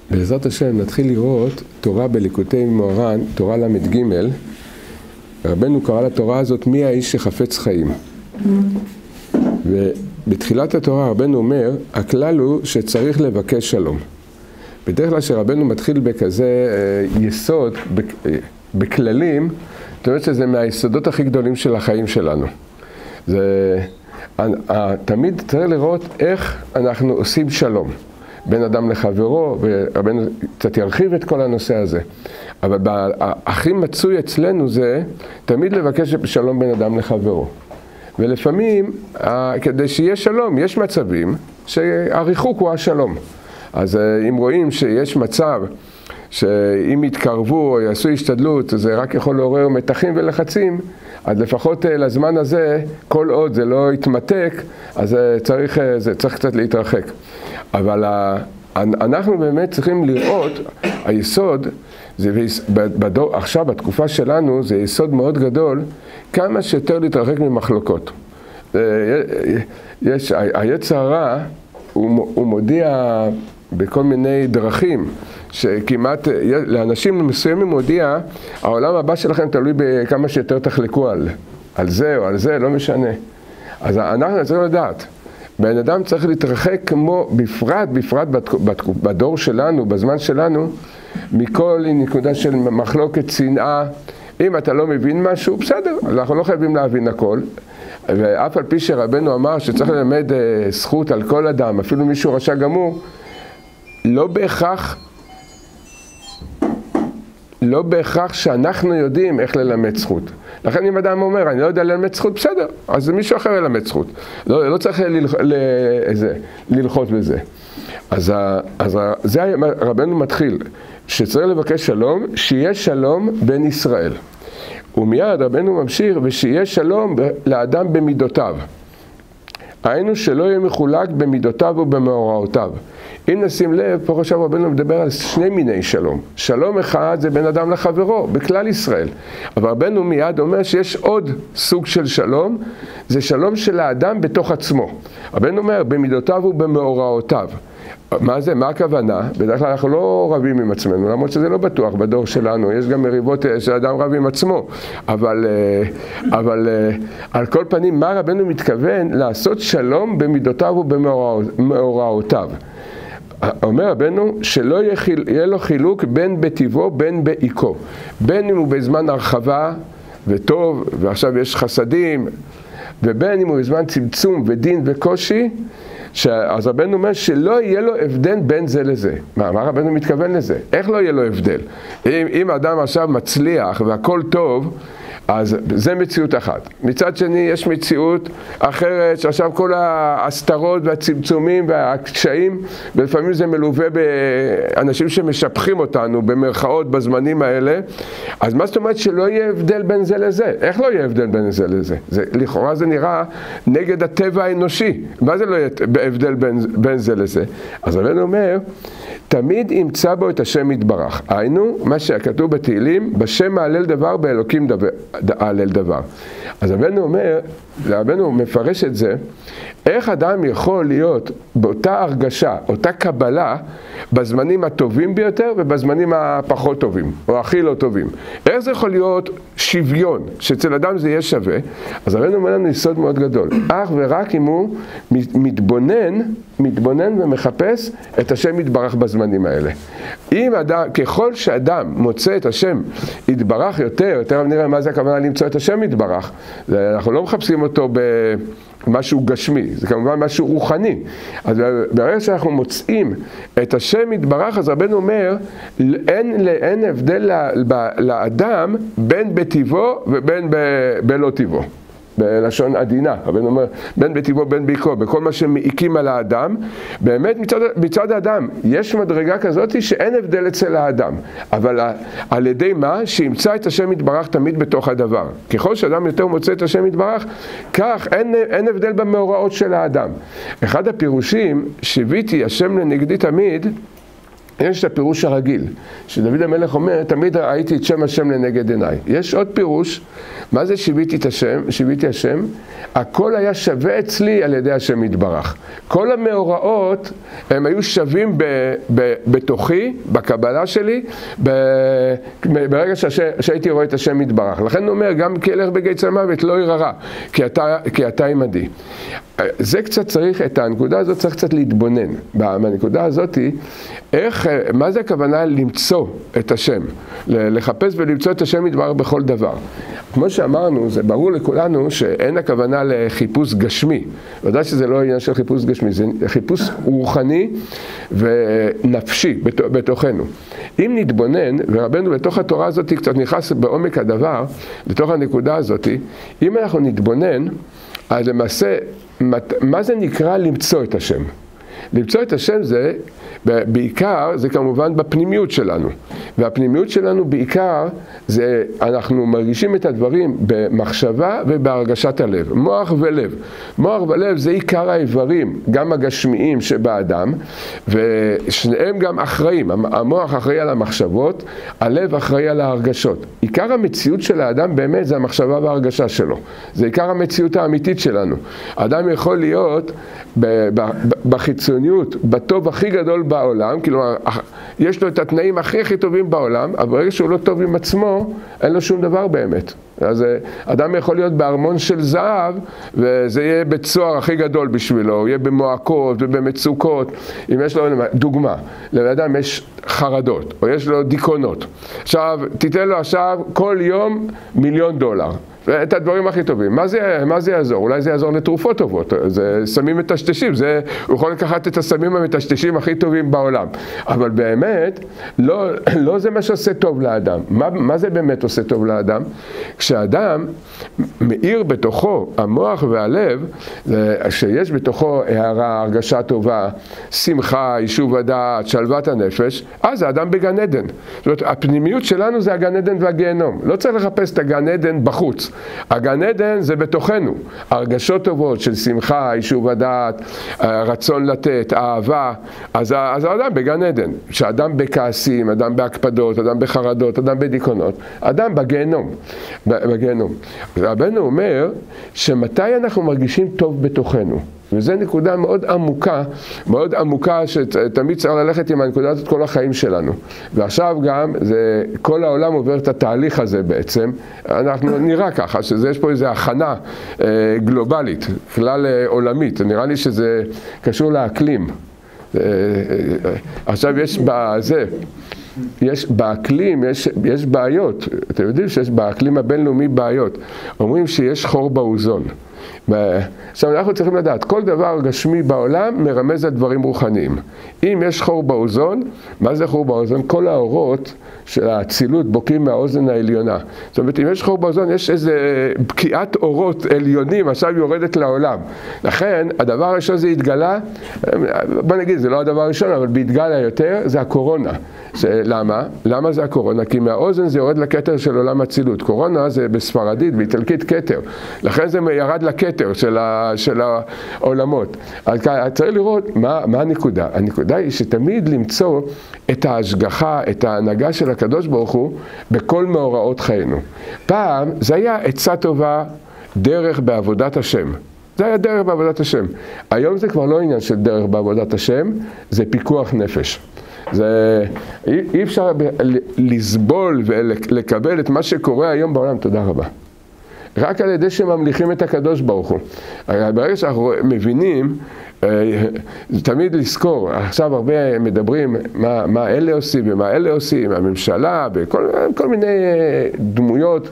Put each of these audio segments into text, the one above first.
בעזרת השם נתחיל לראות תורה בליקוטי מוהר"ן, תורה ל"ג. רבנו קרא לתורה הזאת מי האיש שחפץ חיים. ובתחילת התורה רבנו אומר, הכלל הוא שצריך לבקש שלום. בדרך כלל שרבנו מתחיל בכזה יסוד, בכללים, זאת אומרת שזה מהיסודות הכי גדולים של החיים שלנו. תמיד צריך לראות איך אנחנו עושים שלום בין אדם לחברו, ורבנו קצת ירחיב את כל הנושא הזה. אבל הכי מצוי אצלנו זה תמיד לבקש שלום בין אדם לחברו. ולפעמים, כדי שיהיה שלום, יש מצבים שהריחוק הוא השלום. אז אם רואים שיש מצב שאם יתקרבו או יעשו השתדלות, זה רק יכול לעורר מתחים ולחצים, אז לפחות לזמן הזה, כל עוד זה לא יתמתק, אז צריך קצת להתרחק. אבל אנחנו באמת צריכים לראות, היסוד, עכשיו בתקופה שלנו, זה יסוד מאוד גדול, כמה שיותר להתרחק ממחלוקות. היצר הרע, הוא מודיע בכל מיני דרכים, שכמעט לאנשים מסוימים מודיע, העולם הבא שלכם תלוי בכמה שיותר תחלקו על זה או על זה, לא משנה. אז אנחנו צריכים לדעת, בן אדם צריך להתרחק כמו, בפרט בדור שלנו, בזמן שלנו, מכל נקודה של מחלוקת, שנאה. אם אתה לא מבין משהו, בסדר, אנחנו לא חייבים להבין הכל. ואף על פי שרבנו אמר שצריך ללמד זכות על כל אדם, אפילו מישהו רשע גמור, לא בהכרח שאנחנו יודעים איך ללמד זכות. לכן אם אדם אומר, אני לא יודע ללמד זכות, בסדר, אז מישהו אחר ילמד זכות. לא צריך ללחוץ בזה. אז זה רבנו מתחיל, שצריך לבקש שלום, שיהיה שלום בין ישראל. ומיד רבנו ממשיך, ושיהיה שלום לאדם במידותיו. היינו שלא יהיה מחולק במידותיו ובמאורעותיו. אם נשים לב, פה עכשיו רבנו מדבר על שני מיני שלום. שלום אחד זה בין אדם לחברו, בכלל ישראל. אבל רבנו מיד אומר שיש עוד סוג של שלום, זה שלום של האדם בתוך עצמו. רבנו אומר, במידותיו ובמאורעותיו. מה זה? מה הכוונה? בדרך כלל אנחנו לא רבים עם עצמנו, למרות שזה לא בטוח בדור שלנו, יש גם מריבות שאדם רב עם עצמו, אבל על כל פנים, מה רבנו מתכוון? לעשות שלום במידותיו ובמאורעותיו. אומר רבנו שלא יהיה לו חילוק בין בטיבו בין בעיקו, בין אם הוא בזמן הרחבה וטוב ועכשיו יש חסדים, ובין אם הוא בזמן צמצום ודין וקושי, אז רבנו אומר שלא יהיה לו הבדל בין זה לזה. מה רבנו מתכוון לזה? איך לא יהיה לו הבדל? אם אדם עכשיו מצליח והכל טוב, אז זה מציאות אחת. מצד שני יש מציאות אחרת שעכשיו כל ההסתרות והצמצומים והקשיים, ולפעמים זה מלווה באנשים שמשפחים אותנו במרכאות בזמנים האלה. אז מה זאת אומרת שלא יהיה הבדל בין זה לזה? איך לא יהיה הבדל בין זה לזה? לכאורה זה נראה נגד הטבע האנושי. מה זה לא יהיה הבדל בין זה לזה? אז רבנו אומר, תמיד ימצא בו את השם יתברך. היינו, מה שכתוב בתהילים, בשם מעלל דבר, באלוקים העלל דבר. אז רבנו מפרש את זה, איך אדם יכול להיות באותה הרגשה, אותה קבלה, בזמנים הטובים ביותר ובזמנים הפחות טובים, או הכי לא טובים. איך זה יכול להיות שוויון, שאצל אדם זה יהיה שווה? אז רבנו אומר לנו יסוד מאוד גדול, אך ורק אם הוא מתבונן ומחפש את השם יתברך בזמנים האלה. ככל שאדם מוצא את השם יתברך יותר נראה מה זה הכוונה למצוא את השם יתברך. אנחנו לא מחפשים אותו במשהו גשמי, זה כמובן משהו רוחני. אז ברגע שאנחנו מוצאים את השם יתברך, אז רבנו אומר, אין הבדל לאדם בין בטיבו ובין בלא טיבו. בלשון עדינה, רבנו אומר, בין בטיבו בין בעיקו, בכל מה שמעיקים על האדם, באמת מצד האדם יש מדרגה כזאת שאין הבדל אצל האדם, אבל על ידי מה? שימצא את השם יתברך תמיד בתוך הדבר. ככל שאדם יותר מוצא את השם יתברך, כך אין הבדל במאורעות של האדם. אחד הפירושים, שיוויתי השם לנגדי תמיד, יש את הפירוש הרגיל, שדוד המלך אומר, תמיד ראיתי את שם השם לנגד עיניי. יש עוד פירוש, מה זה שיוויתי השם? הכל היה שווה אצלי על ידי השם יתברך. כל המאורעות הם היו שווים בתוכי, בקבלה שלי, ברגע שהייתי רואה את השם יתברך. לכן הוא אומר, גם כי אלך בגיא צלמוות מוות לא ירא, כי אתה עמדי. זה קצת צריך, את הנקודה הזאת צריך קצת להתבונן. בנקודה הזאת, מה זה הכוונה למצוא את השם? לחפש ולמצוא את השם יתברך בכל דבר. כמו שאמרנו, זה ברור לכולנו שאין הכוונה לחיפוש גשמי. ודאי שזה לא עניין של חיפוש גשמי, זה חיפוש רוחני ונפשי בתוכנו. אם נתבונן, ורבנו בתוך התורה הזאת קצת נכנס בעומק הדבר, לתוך הנקודה הזאת, אם אנחנו נתבונן, אז למעשה, מה זה נקרא למצוא את השם? למצוא את השם זה, בעיקר, זה כמובן בפנימיות שלנו. והפנימיות שלנו בעיקר, זה, אנחנו מרגישים את הדברים במחשבה ובהרגשת הלב. מוח ולב. מוח ולב זה עיקר האיברים, גם הגשמיים שבאדם, ושניהם גם אחראים. המוח אחראי על המחשבות, הלב אחראי על ההרגשות. עיקר המציאות של האדם באמת זה המחשבה וההרגשה שלו. זה עיקר המציאות האמיתית שלנו. האדם יכול להיות בחיצוניות, בטוב הכי גדול בעולם, כלומר, יש לו את התנאים הכי טובים בעולם, אבל ברגע שהוא לא טוב עם עצמו, אין לו שום דבר באמת. אז אדם יכול להיות בארמון של זהב, וזה יהיה בצוהר הכי גדול בשבילו, הוא יהיה במועקות ובמצוקות. אם יש לו, דוגמה, לאדם יש חרדות, או יש לו דיכאונות. עכשיו, תיתן לו עכשיו כל יום $1,000,000. את הדברים הכי טובים. מה זה יעזור? אולי זה יעזור לתרופות טובות. זה סמים מטשטשים. הוא יכול לקחת את הסמים המטשטשים הכי טובים בעולם. אבל באמת, לא זה מה שעושה טוב לאדם. מה זה באמת עושה טוב לאדם? כשאדם מאיר בתוכו, המוח והלב, שיש בתוכו הערה, הרגשה טובה, שמחה, יישוב הדעת, שלוות הנפש, אז האדם בגן עדן. זאת אומרת, הפנימיות שלנו זה הגן עדן והגיהנום. לא צריך לחפש את הגן עדן בחוץ. הגן עדן זה בתוכנו, הרגשות טובות של שמחה, יישוב הדעת, רצון לתת, אהבה, אז האדם בגן עדן. שאדם בכעסים, אדם בהקפדות, אדם בחרדות, אדם בדיכאונות, אדם בגיהנום. רבנו אומר שמתי אנחנו מרגישים טוב בתוכנו. וזו נקודה מאוד עמוקה שתמיד צריך ללכת עם הנקודה הזאת כל החיים שלנו. ועכשיו גם כל העולם עובר את התהליך הזה בעצם. אנחנו נראה ככה, שיש פה איזו הכנה גלובלית, כלל עולמית. נראה לי שזה קשור לאקלים. עכשיו יש באקלים, יש בעיות. אתם יודעים שיש באקלים הבינלאומי בעיות. אומרים שיש חור באוזון. עכשיו אנחנו צריכים לדעת, כל דבר גשמי בעולם מרמז על דברים רוחניים. אם יש חור באוזון, מה זה חור באוזון? כל האורות של האצילות בוקעים מהאוזן העליונה. זאת אומרת, אם יש חור באוזון, יש איזה בקיעת אורות עליונים, עכשיו יורדת לעולם. לכן, הדבר הראשון זה התגלה, בוא נגיד, זה לא הדבר הראשון, אבל בהתגלה יותר, זה הקורונה. למה? למה זה הקורונה? כי מהאוזן זה יורד לכתר של עולם האצילות. קורונה זה בספרדית, באיטלקית כתר. לכן זה ירד לכתר של העולמות. אז צריך לראות מה הנקודה. הנקודה היא שתמיד למצוא את ההשגחה, את ההנהגה של הקדוש ברוך הוא בכל מאורעות חיינו. פעם זה היה עצה טובה, דרך בעבודת השם. זה היה דרך בעבודת השם. היום זה כבר לא עניין של דרך בעבודת השם, זה פיקוח נפש. אי אפשר לסבול ולקבל את מה שקורה היום בעולם. תודה רבה. רק על ידי שממליכים את הקדוש ברוך הוא. ברגע שאנחנו מבינים, תמיד לזכור, עכשיו הרבה מדברים מה אלה עושים ומה אלה עושים, הממשלה, כל מיני דמויות.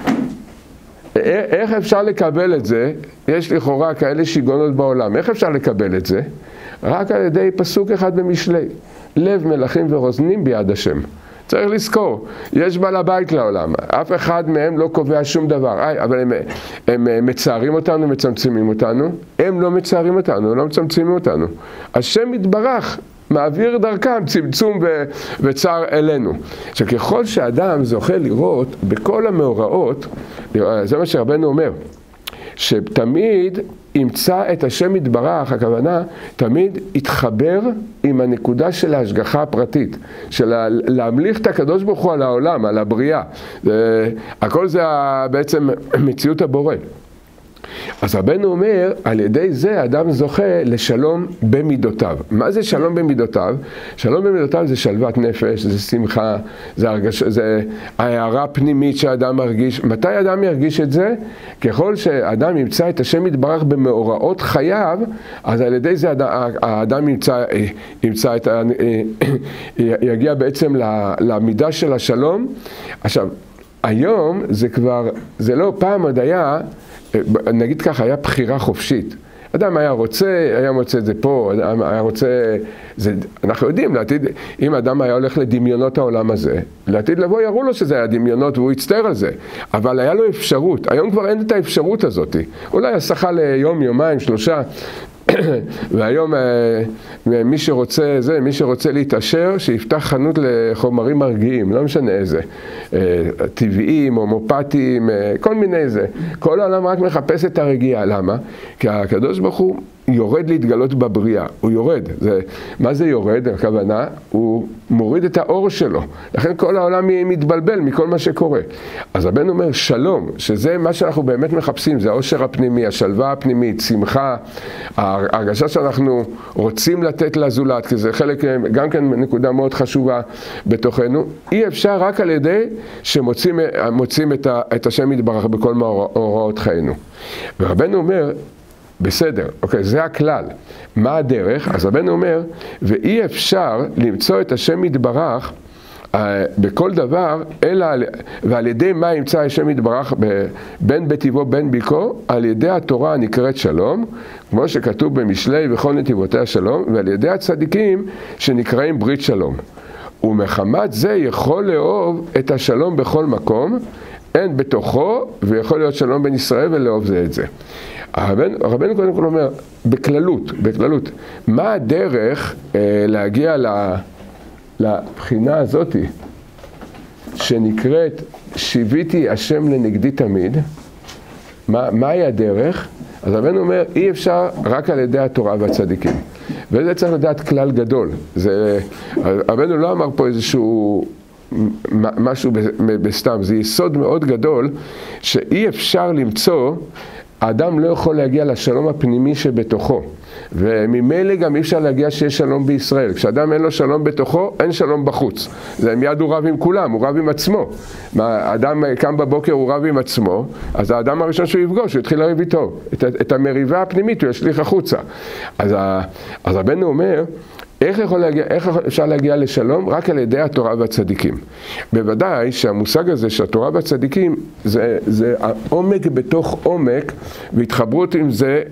איך אפשר לקבל את זה? יש לכאורה כאלה שיגעונות בעולם. איך אפשר לקבל את זה? רק על ידי פסוק אחד במשלי. לב מלכים ורוזנים ביד השם. צריך לזכור, יש בעל הבית לעולם, אף אחד מהם לא קובע שום דבר, אבל הם מצערים אותנו, מצמצמים אותנו, הם לא מצערים אותנו, לא מצמצמים אותנו. השם יתברך, מעביר דרכם צמצום וצער אלינו. שככל שאדם זוכה לראות בכל המאורעות, זה מה שרבנו אומר, שתמיד ימצא את השם יתברך, הכוונה, תמיד יתחבר עם הנקודה של ההשגחה הפרטית, של להמליך את הקדוש ברוך הוא על העולם, על הבריאה. הכל זה בעצם מציאות הבורא. אז רבנו אומר, על ידי זה אדם זוכה לשלום במידותיו. מה זה שלום במידותיו? שלום במידותיו זה שלוות נפש, זה שמחה, זה ההערה הפנימית שהאדם מרגיש. מתי אדם ירגיש את זה? ככל שאדם ימצא את השם יתברך במאורעות חייו, אז על ידי זה האדם יגיע בעצם למידה של השלום. עכשיו, היום זה כבר, זה לא פעם עוד היה, נגיד ככה, היה בחירה חופשית. אדם היה מוצא את זה פה, אדם היה רוצה, אנחנו יודעים, לעתיד, אם אדם היה הולך לדמיונות העולם הזה, לעתיד לבוא יראו לו שזה היה דמיונות והוא יצטער על זה, אבל היה לו אפשרות, היום כבר אין את האפשרות הזאת, אולי השכה ליום, יומיים, 3, והיום מי שרוצה להתעשר, שיפתח חנות לחומרים מרגיעים, לא משנה איזה, טבעיים, הומופטיים, כל מיני זה. כל העולם רק מחפש את הרגיעה. למה? כי הקדוש ברוך הוא יורד להתגלות בבריאה, הוא יורד. מה זה יורד? הכוונה, הוא מוריד את האור שלו. לכן כל העולם מתבלבל מכל מה שקורה. אז הבן אומר שלום, שזה מה שאנחנו באמת מחפשים, זה האושר הפנימי, השלווה הפנימית, שמחה, ההרגשה שאנחנו רוצים לתת לזולת, כי זה חלק, גם כן נקודה מאוד חשובה בתוכנו. אי אפשר רק על ידי שמוצאים את השם יתברך בכל מאורעות חיינו. ורבנו אומר, בסדר, אוקיי, זה הכלל. מה הדרך? אז רבנו אומר, ואי אפשר למצוא את השם יתברך בכל דבר, אלא ועל ידי מה ימצא השם יתברך בין בטבעו בין ביקו, על ידי התורה הנקראת שלום, כמו שכתוב במשלי וכל נתיבותיה שלום, ועל ידי הצדיקים שנקראים ברית שלום. ומחמת זה יכול לאהוב את השלום בכל מקום, אין בתוכו, ויכול להיות שלום בין ישראל ולאהוב זה את זה. הרבנו קודם כל אומר, בכללות, מה הדרך להגיע לבחינה הזאת שנקראת שיביתי השם לנגדי תמיד? מהי הדרך? אז הרבנו אומר, אי אפשר רק על ידי התורה והצדיקים. וזה צריך לדעת כלל גדול. הרבנו לא אמר פה איזשהו משהו בסתם, זה יסוד מאוד גדול שאי אפשר למצוא, האדם לא יכול להגיע לשלום הפנימי שבתוכו, וממילא גם אי אפשר להגיע שיש שלום בישראל. כשאדם אין לו שלום בתוכו, אין שלום בחוץ. זה מיד הוא רב עם כולם, הוא רב עם עצמו. האדם קם בבוקר, הוא רב עם עצמו, אז האדם הראשון שהוא יפגוש, הוא יתחיל לריב איתו. את המריבה הפנימית הוא ישליך החוצה. אז רבנו אומר, איך אפשר להגיע לשלום? רק על ידי התורה והצדיקים. בוודאי שהמושג הזה שהתורה והצדיקים זה העומק בתוך עומק, והתחברות עם זה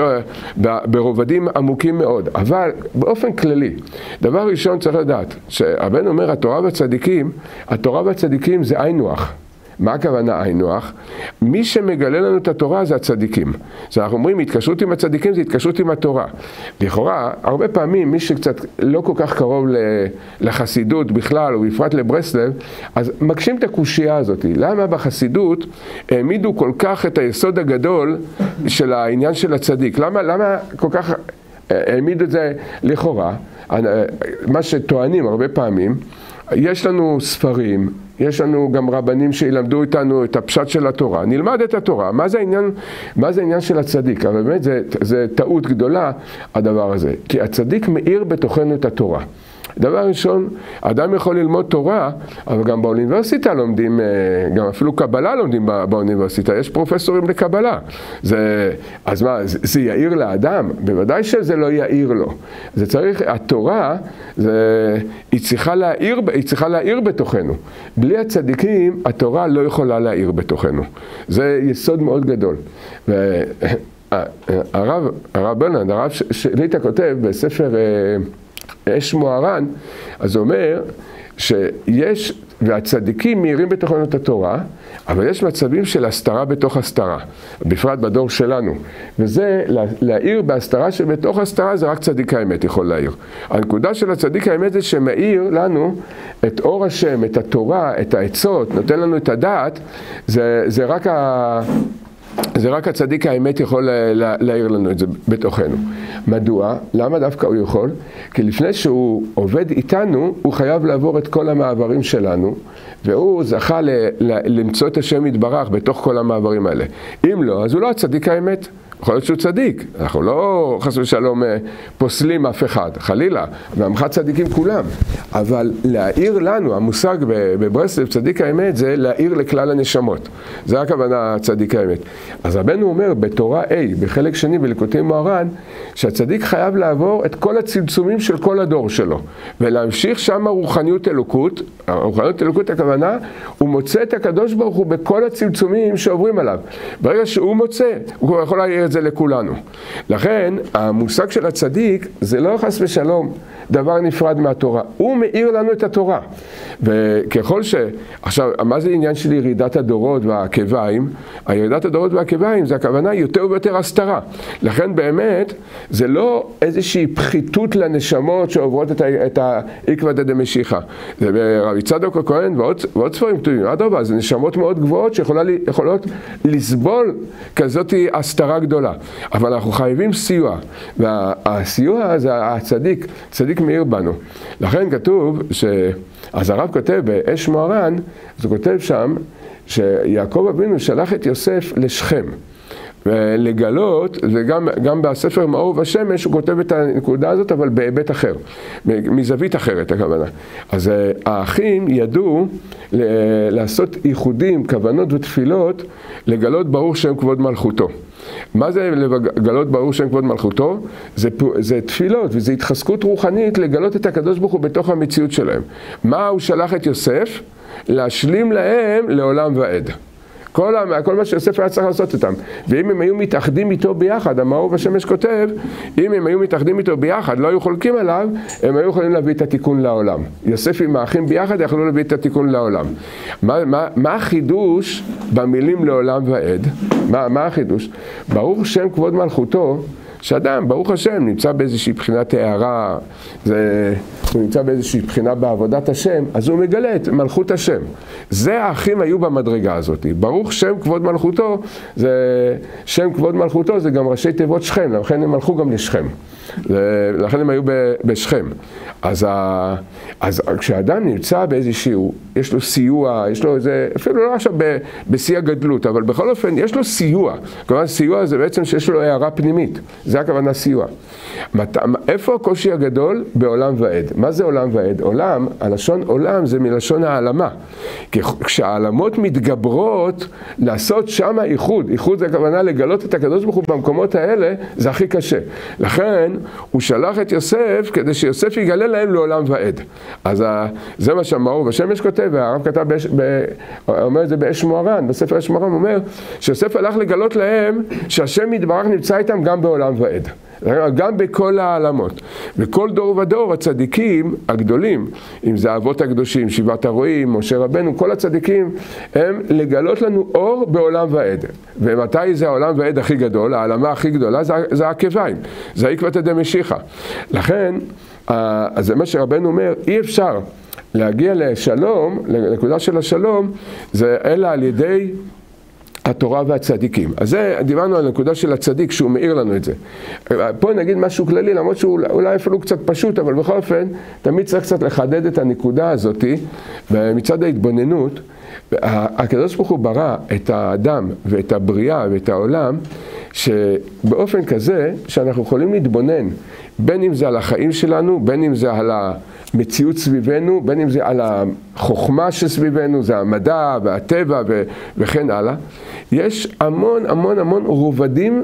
ברובדים עמוקים מאוד. אבל באופן כללי, דבר ראשון צריך לדעת, שהרבנו אומר התורה והצדיקים זה היינו הך. מה הכוונה היינו הך? מי שמגלה לנו את התורה זה הצדיקים. אז אנחנו אומרים, התקשרות עם הצדיקים זה התקשרות עם התורה. לכאורה, הרבה פעמים מי שקצת לא כל כך קרוב לחסידות בכלל, ובפרט לברסלב, אז מקשים את הקושייה הזאת. למה בחסידות העמידו כל כך את היסוד הגדול של העניין של הצדיק? למה כל כך העמידו את זה לכאורה? מה שטוענים הרבה פעמים, יש לנו ספרים, יש לנו גם רבנים שילמדו איתנו את הפשט של התורה, נלמד את התורה. מה זה העניין של הצדיק? אבל באמת זה טעות גדולה הדבר הזה, כי הצדיק מאיר בתוכנו את התורה. דבר ראשון, אדם יכול ללמוד תורה, אבל גם באוניברסיטה לומדים, גם אפילו קבלה לומדים באוניברסיטה, יש פרופסורים לקבלה. אז מה, זה יאיר לאדם? בוודאי שזה לא יאיר לו. זה צריך, התורה, היא צריכה להאיר בתוכנו. בלי הצדיקים, התורה לא יכולה להאיר בתוכנו. זה יסוד מאוד גדול. הרב ברנד, הרב שליט"א כותב בספר אש מוהר"ן, אז הוא אומר שיש, והצדיקים מאירים בתוכנו את התורה, אבל יש מצבים של הסתרה בתוך הסתרה, בפרט בדור שלנו. וזה, להאיר בהסתרה שבתוך הסתרה, זה רק צדיק האמת יכול להאיר. הנקודה של הצדיק האמת זה שמאיר לנו את אור השם, את התורה, את העצות, נותן לנו את הדעת, זה רק זה רק הצדיק האמת יכול להעיר לנו את זה בתוכנו. מדוע? למה דווקא הוא יכול? כי לפני שהוא עובד איתנו, הוא חייב לעבור את כל המעברים שלנו, והוא זכה למצוא את השם יתברך בתוך כל המעברים האלה. אם לא, אז הוא לא הצדיק האמת. יכול להיות שהוא צדיק, אנחנו לא חס ושלום פוסלים אף אחד, חלילה, ועמך צדיקים כולם, אבל להעיר לנו, המושג בברסלב צדיק האמת זה להעיר לכלל הנשמות, זה הכוונה צדיק האמת. אז רבנו אומר בתורה A, בחלק שני בליקוטי מוהר"ן, שהצדיק חייב לעבור את כל הצמצומים של כל הדור שלו, ולהמשיך שם רוחניות אלוקות, רוחניות אלוקות הכוונה, הוא מוצא את הקדוש ברוך הוא בכל הצמצומים שעוברים עליו, ברגע שהוא מוצא, הוא יכול להעיר את זה לכולנו. לכן, המושג של הצדיק זה לא חס ושלום דבר נפרד מהתורה. הוא מאיר לנו את התורה. וככל עכשיו, מה זה עניין של ירידת הדורות והעקביים? הירידת הדורות והעקביים זה הכוונה יותר ויותר הסתרה. לכן באמת, זה לא איזושהי פחיתות לנשמות שעוברות את העקבא דמשיחא. זה ברבי צדוק הכהן ועוד ספרים כתובים. אדרבה, זה נשמות מאוד גבוהות שיכולות לסבול כזאת הסתרה גדולה. אבל אנחנו חייבים סיוע. והסיוע זה הצדיק, צדיק מאיר בנו. לכן כתוב אז הרב כותב באש מוהר"ן, אז הוא כותב שם שיעקב אבינו שלח את יוסף לשכם. ולגלות, וגם בספר מאור ושמש הוא כותב את הנקודה הזאת, אבל בהיבט אחר, מזווית אחרת הכוונה. אז האחים ידעו לעשות ייחודים, כוונות ותפילות, לגלות ברוך שם כבוד מלכותו. מה זה לגלות ברוך שם כבוד מלכותו? זה תפילות, וזה התחזקות רוחנית לגלות את הקדוש ברוך הוא בתוך המציאות שלהם. מה הוא שלח את יוסף? להשלים להם לעולם ועד. כל מה שיוסף היה צריך לעשות איתם. ואם הם היו מתאחדים איתו ביחד, המאור והשמש כותב, אם הם היו מתאחדים איתו ביחד, לא היו חולקים עליו, הם היו יכולים להביא את התיקון לעולם. יוסף עם האחים ביחד יכלו להביא את התיקון לעולם. מה החידוש במילים לעולם ועד? מה החידוש? ברוך שם כבוד מלכותו, שאדם, ברוך השם, נמצא באיזושהי בחינת הערה, הוא נמצא באיזושהי בחינה בעבודת השם, אז הוא מגלה את מלכות השם. זה האחים היו במדרגה הזאת. ברוך שם כבוד מלכותו, שם כבוד מלכותו זה גם ראשי תיבות שכם, לכן הם הלכו גם לשכם. לכן הם היו בשכם. אז כשאדם נמצא באיזשהו, יש לו סיוע, יש לו איזה, אפילו לא עכשיו בשיא הגדלות, אבל בכל אופן יש לו סיוע. כלומר, סיוע זה בעצם שיש לו הערה פנימית. זה הכוונה סיוע. איפה הקושי הגדול? בעולם ועד. מה זה עולם ועד? עולם, הלשון עולם זה מלשון העלמה. כי כשהעלמות מתגברות, לעשות שם איחוד. איחוד זה הכוונה לגלות את הקדוש ברוך הוא במקומות האלה, זה הכי קשה. לכן, הוא שלח את יוסף כדי שיוסף יגלה להם לעולם ועד. אז זה מה שהמאור והשמש כותב, והרב כתב, אומר את זה באש מוהר"ן, בספר אש מוהר"ן, הוא אומר שיוסף הלך לגלות להם שהשם יתברך נמצא איתם גם בעולם ועד. גם בכל העלמות. בכל דור ודור הצדיקים הגדולים, אם זה האבות הקדושים, שבעת הרועים, משה רבנו, כל הצדיקים הם לגלות לנו אור בעולם ועד. ומתי זה העולם ועד הכי גדול? העלמה הכי גדולה זה העקביים, זה עקבא דמשיחא. לכן, אז זה מה שרבנו אומר, אי אפשר להגיע לשלום, לנקודה של השלום, זה אלא על ידי התורה והצדיקים. אז זה, דיברנו על הנקודה של הצדיק שהוא מאיר לנו את זה. פה נגיד משהו כללי, למרות שהוא אולי אפילו קצת פשוט, אבל בכל אופן, תמיד צריך קצת לחדד את הנקודה הזאת, ומצד ההתבוננות, הקדוש ברוך הוא ברא את האדם ואת הבריאה ואת העולם, שבאופן כזה שאנחנו יכולים להתבונן, בין אם זה על החיים שלנו, בין אם זה על המציאות סביבנו, בין אם זה על החוכמה שסביבנו, זה המדע והטבע וכן הלאה. יש המון המון המון רובדים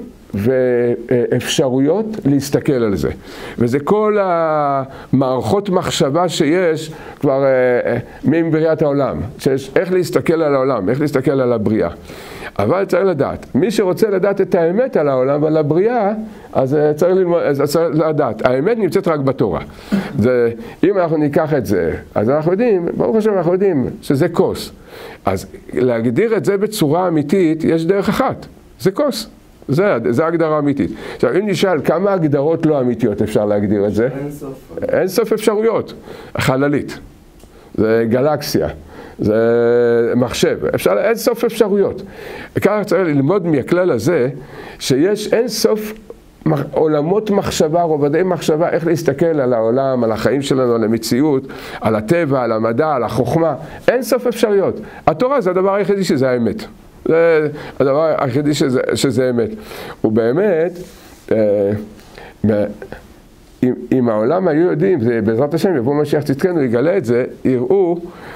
ואפשרויות להסתכל על זה. וזה כל המערכות מחשבה שיש כבר מבריאת העולם. שיש איך להסתכל על העולם, איך להסתכל על הבריאה. אבל צריך לדעת, מי שרוצה לדעת את האמת על העולם ועל הבריאה, אז צריך לדעת. האמת נמצאת רק בתורה. אם אנחנו ניקח את זה, אז אנחנו יודעים, ברוך השם אנחנו יודעים שזה כוס. אז להגדיר את זה בצורה אמיתית, יש דרך אחת. זה כוס. זה הגדרה אמיתית. עכשיו, אם נשאל כמה הגדרות לא אמיתיות אפשר להגדיר את זה? אין סוף אפשרויות. חללית. זה גלקסיה. זה מחשב, אין סוף אפשרויות. ככה צריך ללמוד מהכלל הזה, שיש אין סוף עולמות מחשבה, רובדי מחשבה, איך להסתכל על העולם, על החיים שלנו, על המציאות, על הטבע, על המדע, על החוכמה. אין סוף אפשרויות. התורה זה הדבר היחידי שזה האמת. זה הדבר היחידי שזה אמת. ובאמת, אם העולם היו יודעים, בעזרת השם יבוא משיח צדקנו, יגלה את זה, יראו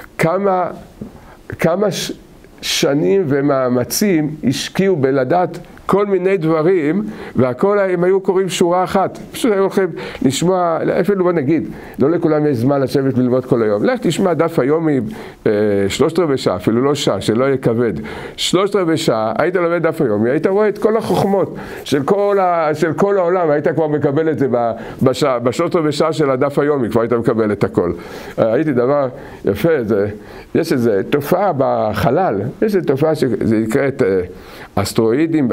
כמה שנים ומאמצים השקיעו בלדעת כל מיני דברים, והכל הם היו קוראים שורה אחת. פשוט היו הולכים לשמוע, אפילו בוא נגיד, לא לכולם יש זמן לשבת ללמוד כל היום. לך תשמע דף היומי 3/4 שעה, אפילו לא שעה, שלא יהיה כבד. 3/4 שעה, היית לומד דף היומי, היית רואה את כל החוכמות של כל העולם, היית כבר מקבל את זה ב3/4 שעה של הדף היומי, כבר היית מקבל את הכל. הייתי דבר יפה, יש איזו תופעה בחלל, יש איזו תופעה שזה נקראת אסטרואידים,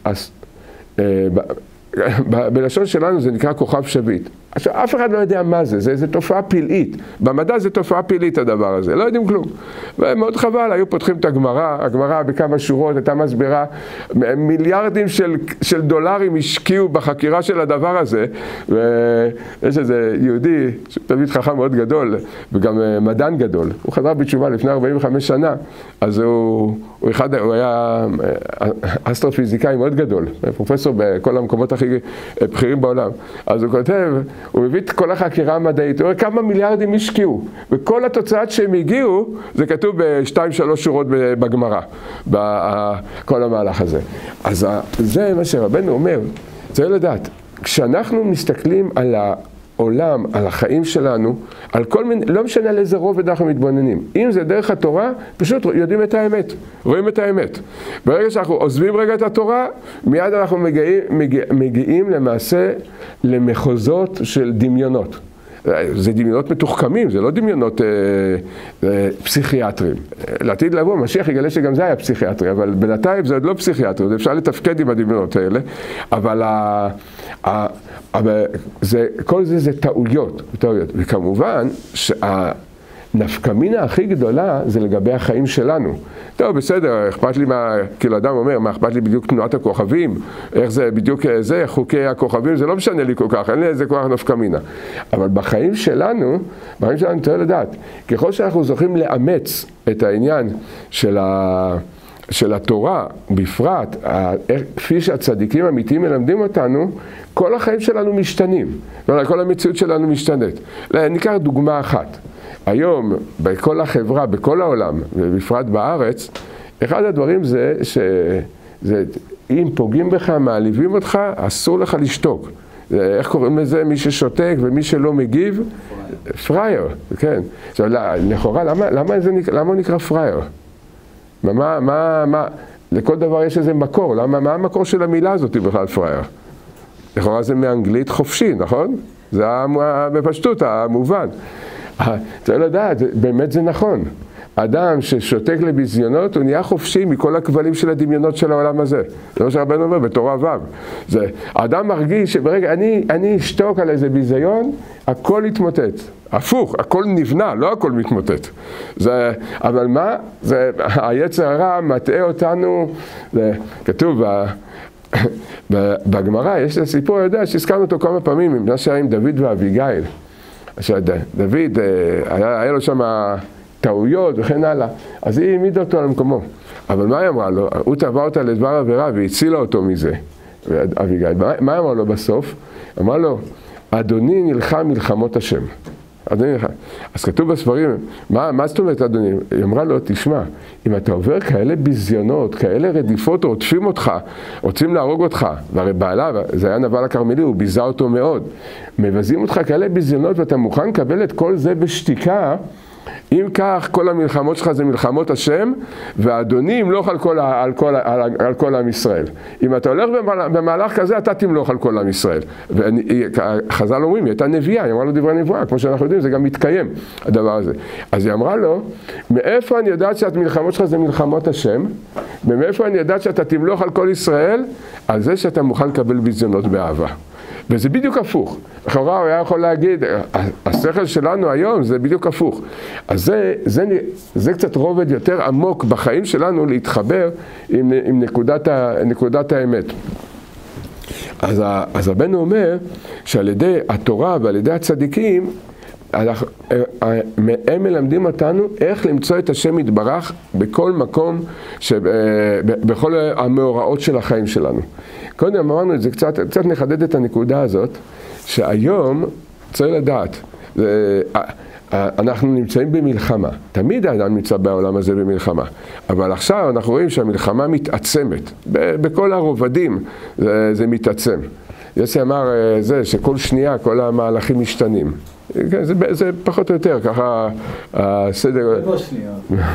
בלשון שלנו זה נקרא כוכב שביט. עכשיו, אף אחד לא יודע מה זה, זה תופעה פלאית. במדע זה תופעה פלאית הדבר הזה, לא יודעים כלום. ומאוד חבל, היו פותחים את הגמרא בכמה שורות, הייתה מסבירה, מיליארדים של דולרים השקיעו בחקירה של הדבר הזה, ויש איזה יהודי, תלמיד חכם מאוד גדול, וגם מדען גדול, הוא חזר בתשובה לפני 45 שנה, אז הוא היה אסטרופיזיקאי מאוד גדול, פרופסור בכל המקומות הכי בכירים בעולם. אז הוא כותב, הוא מביא את כל החקירה המדעית, הוא אומר כמה מיליארדים השקיעו, וכל התוצאות שהם הגיעו, זה כתוב ב2-3 שורות בגמרא, בכל המהלך הזה. אז זה מה שרבנו אומר, צריך לדעת, כשאנחנו מסתכלים על העולם, על החיים שלנו, על כל מיני, לא משנה על איזה רובד אנחנו מתבוננים. אם זה דרך התורה, פשוט יודעים את האמת, רואים את האמת. ברגע שאנחנו עוזבים רגע את התורה, מיד אנחנו מגיעים למעשה למחוזות של דמיונות. זה דמיונות מתוחכמים, זה לא דמיונות פסיכיאטרים. לעתיד לבוא, משיח יגלה שגם זה היה פסיכיאטרי, אבל בינתיים זה עוד לא פסיכיאטרי, זה אפשר לתפקד עם הדמיונות האלה, אבל כל זה טעויות. וכמובן שהנפקמינה הכי גדולה זה לגבי החיים שלנו. טוב, בסדר, אכפת לי כאילו אדם אומר, מה אכפת לי בדיוק תנועת הכוכבים, איך זה בדיוק זה, חוקי הכוכבים, זה לא משנה לי כל כך, אין לי איזה כוח נפקמינה. אבל בחיים שלנו צריך לדעת, ככל שאנחנו זוכים לאמץ את העניין של התורה, בפרט, כפי שהצדיקים האמיתיים מלמדים אותנו, כל החיים שלנו משתנים, כל המציאות שלנו משתנית. ניקח דוגמה אחת. היום, בכל החברה, בכל העולם, ובפרט בארץ, אחד הדברים זה אם פוגעים בך, מעליבים אותך, אסור לך לשתוק. איך קוראים לזה? מי ששותק ומי שלא מגיב? פרייר, כן. עכשיו, לכאורה, למה הוא נקרא פרייר? לכל דבר יש איזה מקור, מה המקור של המילה הזאת בכלל פרייר? לכאורה זה מאנגלית חופשי, נכון? זה בפשטות המובן. צריך לדעת, באמת זה נכון. אדם ששותק לביזיונות, הוא נהיה חופשי מכל הכבלים של הדמיונות של העולם הזה. זה מה שהרבנו אומר בתורה ו'. האדם מרגיש שברגע אני אשתוק על איזה ביזיון, הכל יתמוטט. הפוך, הכל נבנה, לא הכל מתמוטט. אבל מה? היצר הרע מטעה אותנו, כתוב בגמרא, יש את הסיפור, יודע, שהזכרנו אותו כמה פעמים, עם מה שהיה עם דוד ואביגיל. דוד, היה לו שם טעויות וכן הלאה, אז היא העמידה אותו על מקומו. אבל מה היא אמרה לו? הוא תבע אותה לדבר עבירה והצילה אותו מזה, אביגיל. מה אמרה לו בסוף? אמרה לו, אדוני נלחם מלחמות השם. אדוני נלחם. אז כתוב בספרים, מה זאת אומרת אדוני? היא אמרה לו, תשמע, אם אתה עובר כאלה ביזיונות, כאלה רדיפות, רודפים אותך, רוצים להרוג אותך, והרי בעלה, זה היה נבל הכרמלי, הוא ביזה אותו מאוד, מבזים אותך כאלה ביזיונות ואתה מוכן לקבל את כל זה בשתיקה, אם כך, כל המלחמות שלך זה מלחמות השם, והאדוני ימלוך על כל עם ישראל. אם אתה הולך במהלך כזה, אתה תמלוך על כל עם ישראל. וחז"ל אומרים, היא הייתה נביאה, היא אמרה לו דברי נבואה, כמו שאנחנו יודעים, זה גם מתקיים, הדבר הזה. אז היא אמרה לו, מאיפה אני יודעת שהמלחמות שלך זה מלחמות השם, ומאיפה אני יודעת שאתה תמלוך על כל ישראל, על זה שאתה מוכן לקבל ביזיונות באהבה. וזה בדיוק הפוך. לכאורה הוא היה יכול להגיד, השכל שלנו היום זה בדיוק הפוך. אז זה קצת רובד יותר עמוק בחיים שלנו להתחבר עם נקודת האמת. אז רבנו אומר שעל ידי התורה ועל ידי הצדיקים, הם מלמדים אותנו איך למצוא את השם יתברך בכל מקום, בכל המאורעות של החיים שלנו. קודם אמרנו את זה, קצת נחדד את הנקודה הזאת, שהיום צריך לדעת, אנחנו נמצאים במלחמה, תמיד האדם נמצא בעולם הזה במלחמה, אבל עכשיו אנחנו רואים שהמלחמה מתעצמת, בכל הרובדים זה מתעצם. יוסי אמר זה שכל שנייה כל המהלכים משתנים. זה פחות או יותר, ככה הסדר... לא שנייה.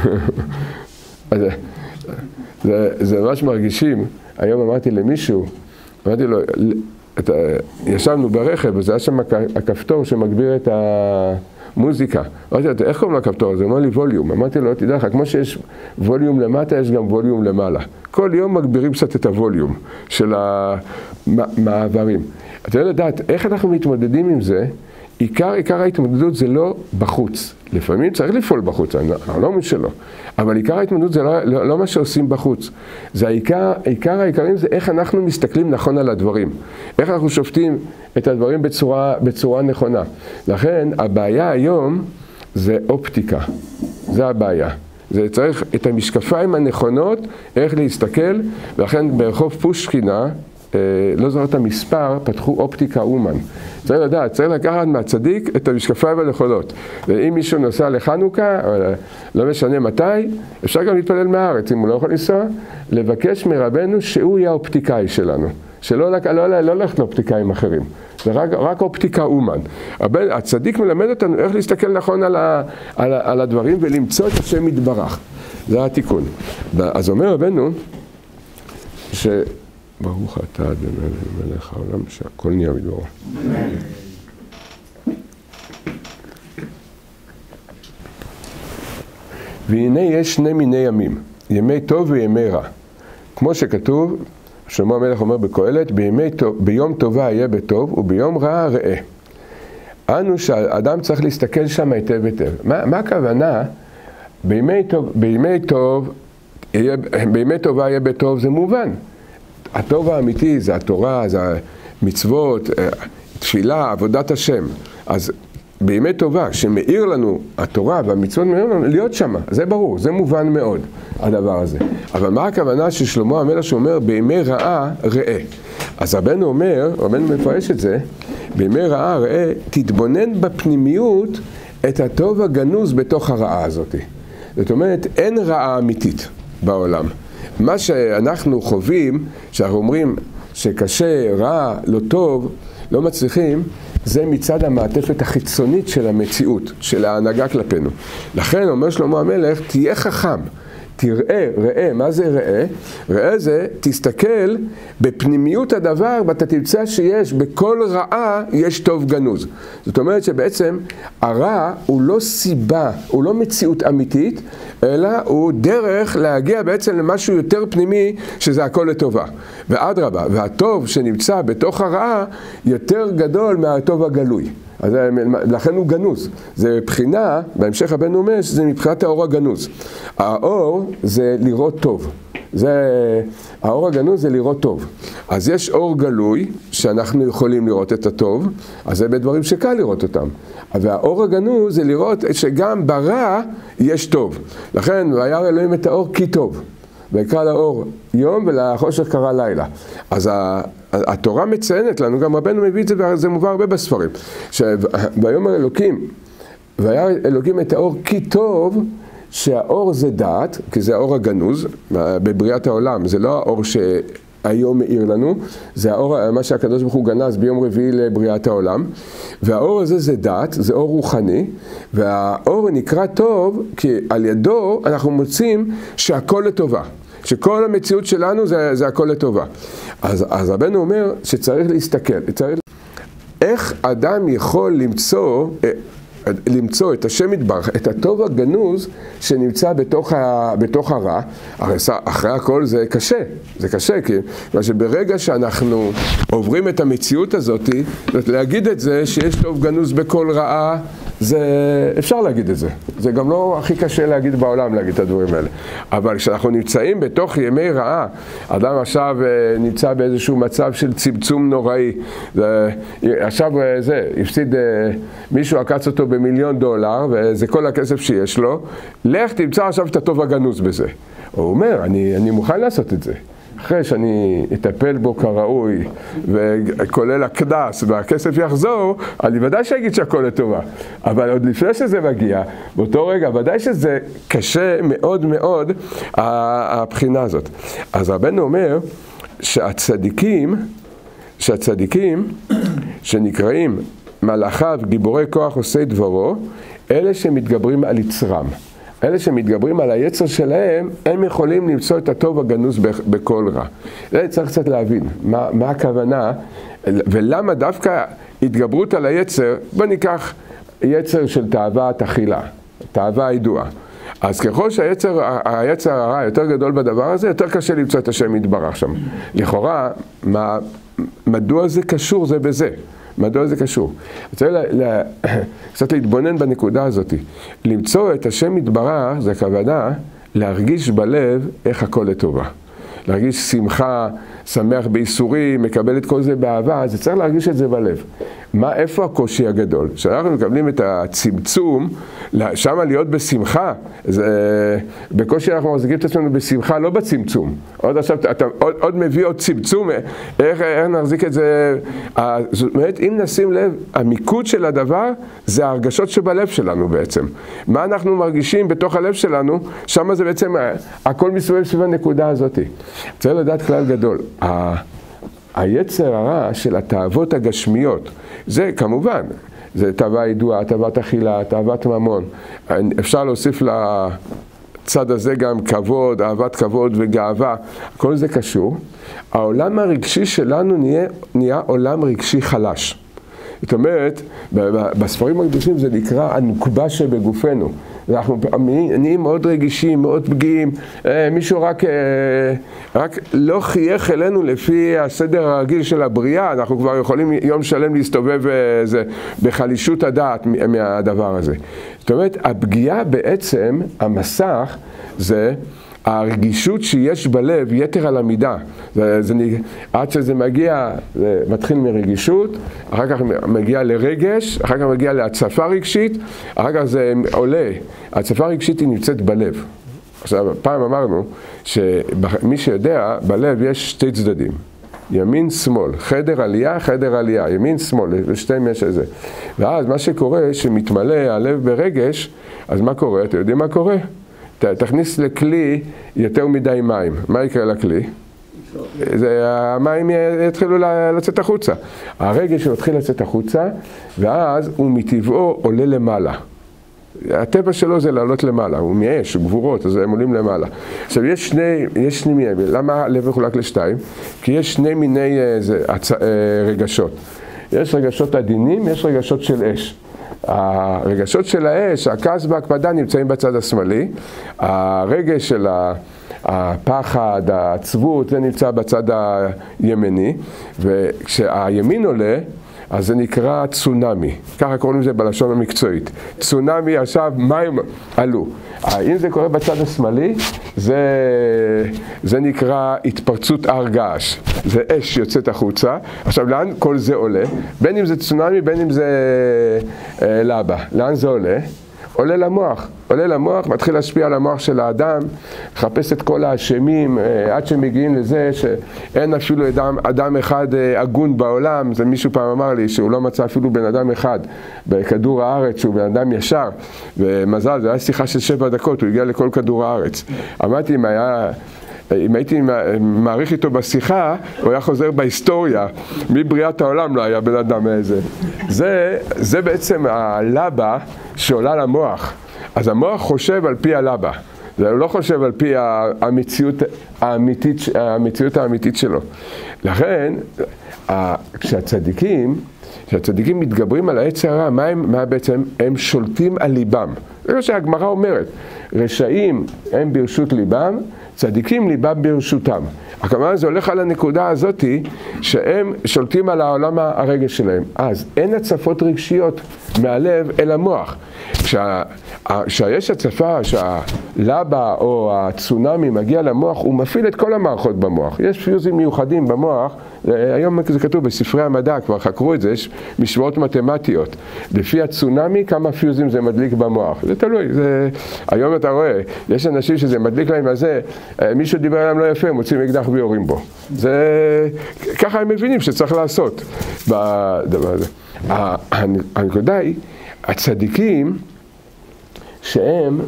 זה ממש מרגישים, היום אמרתי למישהו, אמרתי לו, ישבנו ברכב וזה היה שם הכפתור שמגביר את המוזיקה. אמרתי לו, איך קוראים לכפתור הזה? הוא אמר לי ווליום. אמרתי לו, תדע לך, כמו שיש ווליום למטה, יש גם ווליום למעלה. כל יום מגבירים קצת את הווליום של המעברים. אתה יודע לדעת, איך אנחנו מתמודדים עם זה? עיקר ההתמודדות זה לא בחוץ. לפעמים צריך לפעול בחוץ, אני לא אומר שלא. אבל עיקר ההתמודדות זה לא מה שעושים בחוץ. זה עיקר העיקרים זה איך אנחנו מסתכלים נכון על הדברים. איך אנחנו שופטים את הדברים בצורה נכונה. לכן הבעיה היום זה אופטיקה. זה הבעיה. זה צריך את המשקפיים הנכונות, איך להסתכל, ולכן ברחוב פושקינה, לא זוכר את המספר, פתחו אופטיקה אומן. צריך לדעת, צריך לקחת מהצדיק את המשקפיים הנכונות. ואם מישהו נוסע לחנוכה, לא משנה מתי, אפשר גם להתפלל מהארץ, אם הוא לא יכול לנסוע, לבקש מרבנו שהוא יהיה האופטיקאי שלנו. שלא ללכת לאופטיקאים אחרים. זה רק אופטיקה אומן. הצדיק מלמד אותנו איך להסתכל נכון על הדברים ולמצוא את השם יתברך. זה התיקון. אז אומר רבנו, ברוך אתה אדוני מלך העולם שהכל נהיה בדברו. והנה יש שני מיני ימים, ימי טוב וימי רע. כמו שכתוב, שלמה המלך אומר בקהלת, ביום טובה יהיה בטוב וביום רע ראה. אנו שהאדם צריך להסתכל שם היטב היטב. מה הכוונה? בימי טובה יהיה בטוב זה מובן. הטוב האמיתי זה התורה, זה המצוות, תפילה, עבודת השם. אז בימי טובה, שמאיר לנו התורה והמצוות מאיר לנו, להיות שם, זה ברור, זה מובן מאוד, הדבר הזה. אבל מה הכוונה ששלמה המלך שאומר, בימי רעה ראה? אז רבנו מפרש את זה, בימי רעה ראה, תתבונן בפנימיות את הטוב הגנוז בתוך הרעה הזאת. זאת אומרת, אין רעה אמיתית בעולם. מה שאנחנו חווים, שאנחנו אומרים שקשה, רע, לא טוב, לא מצליחים, זה מצד המעטפת החיצונית של המציאות, של ההנהגה כלפינו. לכן אומר שלמה המלך, תהיה חכם, ראה, מה זה ראה? ראה זה, תסתכל בפנימיות הדבר, ואתה תמצא שיש, בכל רעה יש טוב גנוז. זאת אומרת שבעצם הרע הוא לא סיבה, הוא לא מציאות אמיתית, אלא הוא דרך להגיע בעצם למשהו יותר פנימי, שזה הכל לטובה. ואדרבה, והטוב שנמצא בתוך הרעה, יותר גדול מהטוב הגלוי. אז לכן הוא גנוז. זה בחינה, בהמשך רבנו אומר, שזה מבחינת האור הגנוז. האור זה לראות טוב. האור הגנוז זה לראות טוב. אז יש אור גלוי שאנחנו יכולים לראות את הטוב, אז זה בדברים שקל לראות אותם. והאור הגנוז זה לראות שגם ברע יש טוב. לכן וירא אלוהים את האור כי טוב. ויקרא לאור יום ולחושך קרא לילה. אז התורה מציינת לנו, גם רבנו מביא את זה, וזה מובא הרבה בספרים, ויאמר אלוקים, וירא אלוקים את האור כי טוב, שהאור זה דעת, כי זה האור הגנוז בבריאת העולם, זה לא האור שהיום מאיר לנו, זה האור, מה שהקדוש ברוך הוא גנז ביום רביעי לבריאת העולם, והאור הזה זה דעת, זה אור רוחני, והאור נקרא טוב, כי על ידו אנחנו מוצאים שהכל לטובה. שכל המציאות שלנו זה הכל לטובה. אז רבנו אומר שצריך להסתכל, איך אדם יכול למצוא למצוא את השם יתברך, את הטוב הגנוז שנמצא בתוך הרע. אחרי הכל זה קשה, כי ברגע שאנחנו עוברים את המציאות הזאת, להגיד את זה שיש טוב גנוז בכל רעה, אפשר להגיד את זה. זה גם לא הכי קשה להגיד בעולם, להגיד את הדברים האלה. אבל כשאנחנו נמצאים בתוך ימי רעה, אדם עכשיו נמצא באיזשהו מצב של צמצום נוראי, עכשיו הפסיד, מישהו עקץ אותו ב$1,000,000, וזה כל הכסף שיש לו, לך תמצא עכשיו את הטוב הגנוז בזה. הוא אומר, אני מוכן לעשות את זה. אחרי שאני אטפל בו כראוי, וכולל הקנס, והכסף יחזור, אני ודאי שאגיד שהכל לטובה. אבל עוד לפני שזה מגיע, באותו רגע, ודאי שזה קשה מאוד מאוד, הבחינה הזאת. אז רבנו אומר, שהצדיקים שנקראים מלאכיו, גיבורי כוח עושי דברו, אלה שמתגברים על יצרם. אלה שמתגברים על היצר שלהם, הם יכולים למצוא את הטוב הגנוז בכל רע. זה צריך קצת להבין, מה הכוונה, ולמה דווקא התגברות על היצר, בוא ניקח יצר של תאוות אכילה, תאווה ידועה. אז ככל שהיצר הרע יותר גדול בדבר הזה, יותר קשה למצוא את השם יתברך שם. לכאורה, מדוע זה קשור זה בזה? מדוע זה קשור? אני רוצה קצת להתבונן בנקודה הזאת. למצוא את השם יתברך, זה הכוונה להרגיש בלב איך הכל לטובה. להרגיש שמחה, שמח בייסורים, מקבל את כל זה באהבה, זה צריך להרגיש את זה בלב. איפה הקושי הגדול? כשאנחנו מקבלים את הצמצום, שם להיות בשמחה, בקושי אנחנו מחזיקים את עצמנו בשמחה, לא בצמצום. עוד מביא עוד צמצום, איך נחזיק את זה? זאת אומרת, אם נשים לב, המיקוד של הדבר, זה ההרגשות שבלב שלנו בעצם. מה אנחנו מרגישים בתוך הלב שלנו, שם זה בעצם, הכל מסובב סביב הנקודה הזאת. צריך לדעת כלל גדול. היצר הרע של התאוות הגשמיות, זה כמובן, זה תאווה ידועה, תאוות אכילה, תאוות ממון. אפשר להוסיף לצד הזה גם כבוד, אהבת כבוד וגאווה, כל זה קשור. העולם הרגשי שלנו נהיה עולם רגשי חלש. זאת אומרת, בספרים הקדושים זה נקרא הנוקבה שבגופנו. אנחנו נהיים מאוד רגישים, מאוד פגיעים, מישהו רק לא חייך אלינו לפי הסדר הרגיל של הבריאה, אנחנו כבר יכולים יום שלם להסתובב בחלישות הדעת מהדבר הזה. זאת אומרת, הפגיעה בעצם, המסך, זה הרגישות שיש בלב יתר על המידה. עד שזה מגיע, זה מתחיל מרגישות, אחר כך מגיע לרגש, אחר כך מגיע להצפה רגשית, אחר כך זה עולה. הצפה רגשית היא נמצאת בלב. עכשיו, פעם אמרנו שמי שיודע, בלב יש שתי צדדים. ימין שמאל, חדר עלייה, ימין שמאל, ושתיים יש איזה. ואז מה שקורה, שמתמלא הלב ברגש, אז מה קורה? אתם יודעים מה קורה? תכניס לכלי יותר מדי מים. מה יקרה לכלי? המים יתחילו לצאת החוצה. הרגש מתחיל לצאת החוצה, ואז הוא מטבעו עולה למעלה. הטבע שלו זה לעלות למעלה, הוא מאש, גבורות, אז הם עולים למעלה. עכשיו, יש שני מיני, למה הלב מחולק לשתיים? כי יש שני מיני רגשות. יש רגשות עדינים, יש רגשות של אש. הרגשות של האש, הכעס וההקפדה נמצאים בצד השמאלי, הרגש של הפחד, העצבות, זה נמצא בצד הימני, וכשהימין עולה, אז זה נקרא צונמי, ככה קוראים לזה בלשון המקצועית. צונמי, עכשיו מים עלו. אם זה קורה בצד השמאלי, זה נקרא התפרצות הר געש. זה אש יוצאת החוצה. עכשיו, לאן כל זה עולה? בין אם זה צונמי, בין אם זה לבה. לאן זה עולה? עולה למוח. עולה למוח, מתחיל להשפיע על המוח של האדם, לחפש את כל האשמים, עד שמגיעים לזה שאין אפילו אדם אחד הגון בעולם. זה מישהו פעם אמר לי שהוא לא מצא אפילו בן אדם אחד בכדור הארץ, שהוא בן אדם ישר, ומזל, זה היה שיחה של 7 דקות, הוא הגיע לכל כדור הארץ. אמרתי, אם הייתי מעריך איתו בשיחה, הוא היה חוזר בהיסטוריה, מבריאת העולם לא היה בן אדם איזה. זה בעצם הלבה שעולה למוח. אז המוח חושב על פי הלבה, הוא לא חושב על פי המציאות האמיתית שלו. לכן, כשהצדיקים שהצדיקים מתגברים על היצר הרע, מה בעצם? הם שולטים על ליבם. זה מה שהגמרא אומרת, רשעים הם ברשות ליבם, צדיקים ליבם ברשותם. הכוונה זה הולך על הנקודה הזאת שהם שולטים על העולם הרגש שלהם. אז אין הצפות רגשיות מהלב אל המוח. כשיש הצפה, שהלבה או הצונמי מגיע למוח, הוא מפעיל את כל המערכות במוח. יש פיוזים מיוחדים במוח, היום זה כתוב בספרי המדע, כבר חקרו את זה, יש משוואות מתמטיות. לפי הצונמי, כמה פיוזים זה מדליק במוח. זה תלוי, היום אתה רואה, יש אנשים שזה מדליק להם על זה, מישהו דיבר עליהם לא יפה, מוצאים אקדח ויורים בו. ככה הם מבינים שצריך לעשות בדבר הזה. הנקודה היא, הצדיקים שהם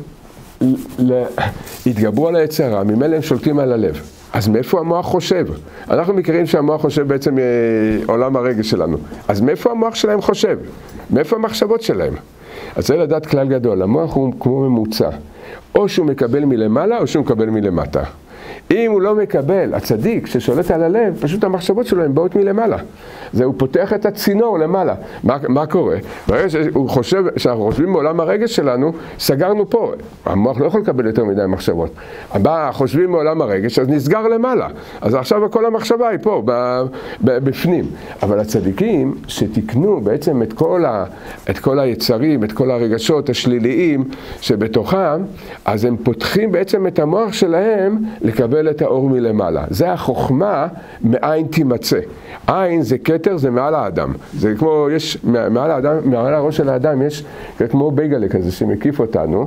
התגברו על היצר הרע, ממילא הם שולטים על הלב. אז מאיפה המוח חושב? אנחנו מכירים שהמוח חושב בעצם עולם הרגש שלנו. אז מאיפה המוח שלהם חושב? מאיפה המחשבות שלהם? אז צריך לדעת כלל גדול, המוח הוא כמו ממוצע. או שהוא מקבל מלמעלה או שהוא מקבל מלמטה. אם הוא לא מקבל, הצדיק ששולט על הלב, פשוט המחשבות שלו הן באות מלמעלה. הוא פותח את הצינור למעלה. מה קורה? ברגע שאנחנו חושבים בעולם הרגש שלנו, סגרנו פה. המוח לא יכול לקבל יותר מדי מחשבות. חושבים בעולם הרגש, אז נסגר למעלה. אז עכשיו כל המחשבה היא פה, בפנים. אבל הצדיקים שתקנו בעצם את כל היצרים, את כל הרגשות השליליים שבתוכם, אז הם פותחים בעצם את המוח שלהם לקבל את האור מלמעלה. זה החוכמה מאין תימצא. עין זה כתר, זה מעל האדם. זה כמו, יש, מעל האדם, מעל הראש של האדם יש כמו בייגלה כזה שמקיף אותנו,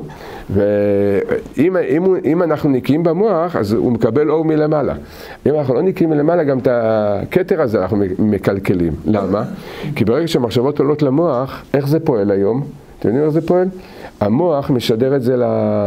ואם אנחנו נקיים במוח, אז הוא מקבל אור מלמעלה. אם אנחנו לא נקיים מלמעלה, גם את הכתר הזה אנחנו מקלקלים. למה? כי ברגע שהמחשבות עולות למוח, איך זה פועל היום? אתם יודעים איך זה פועל? המוח משדר את זה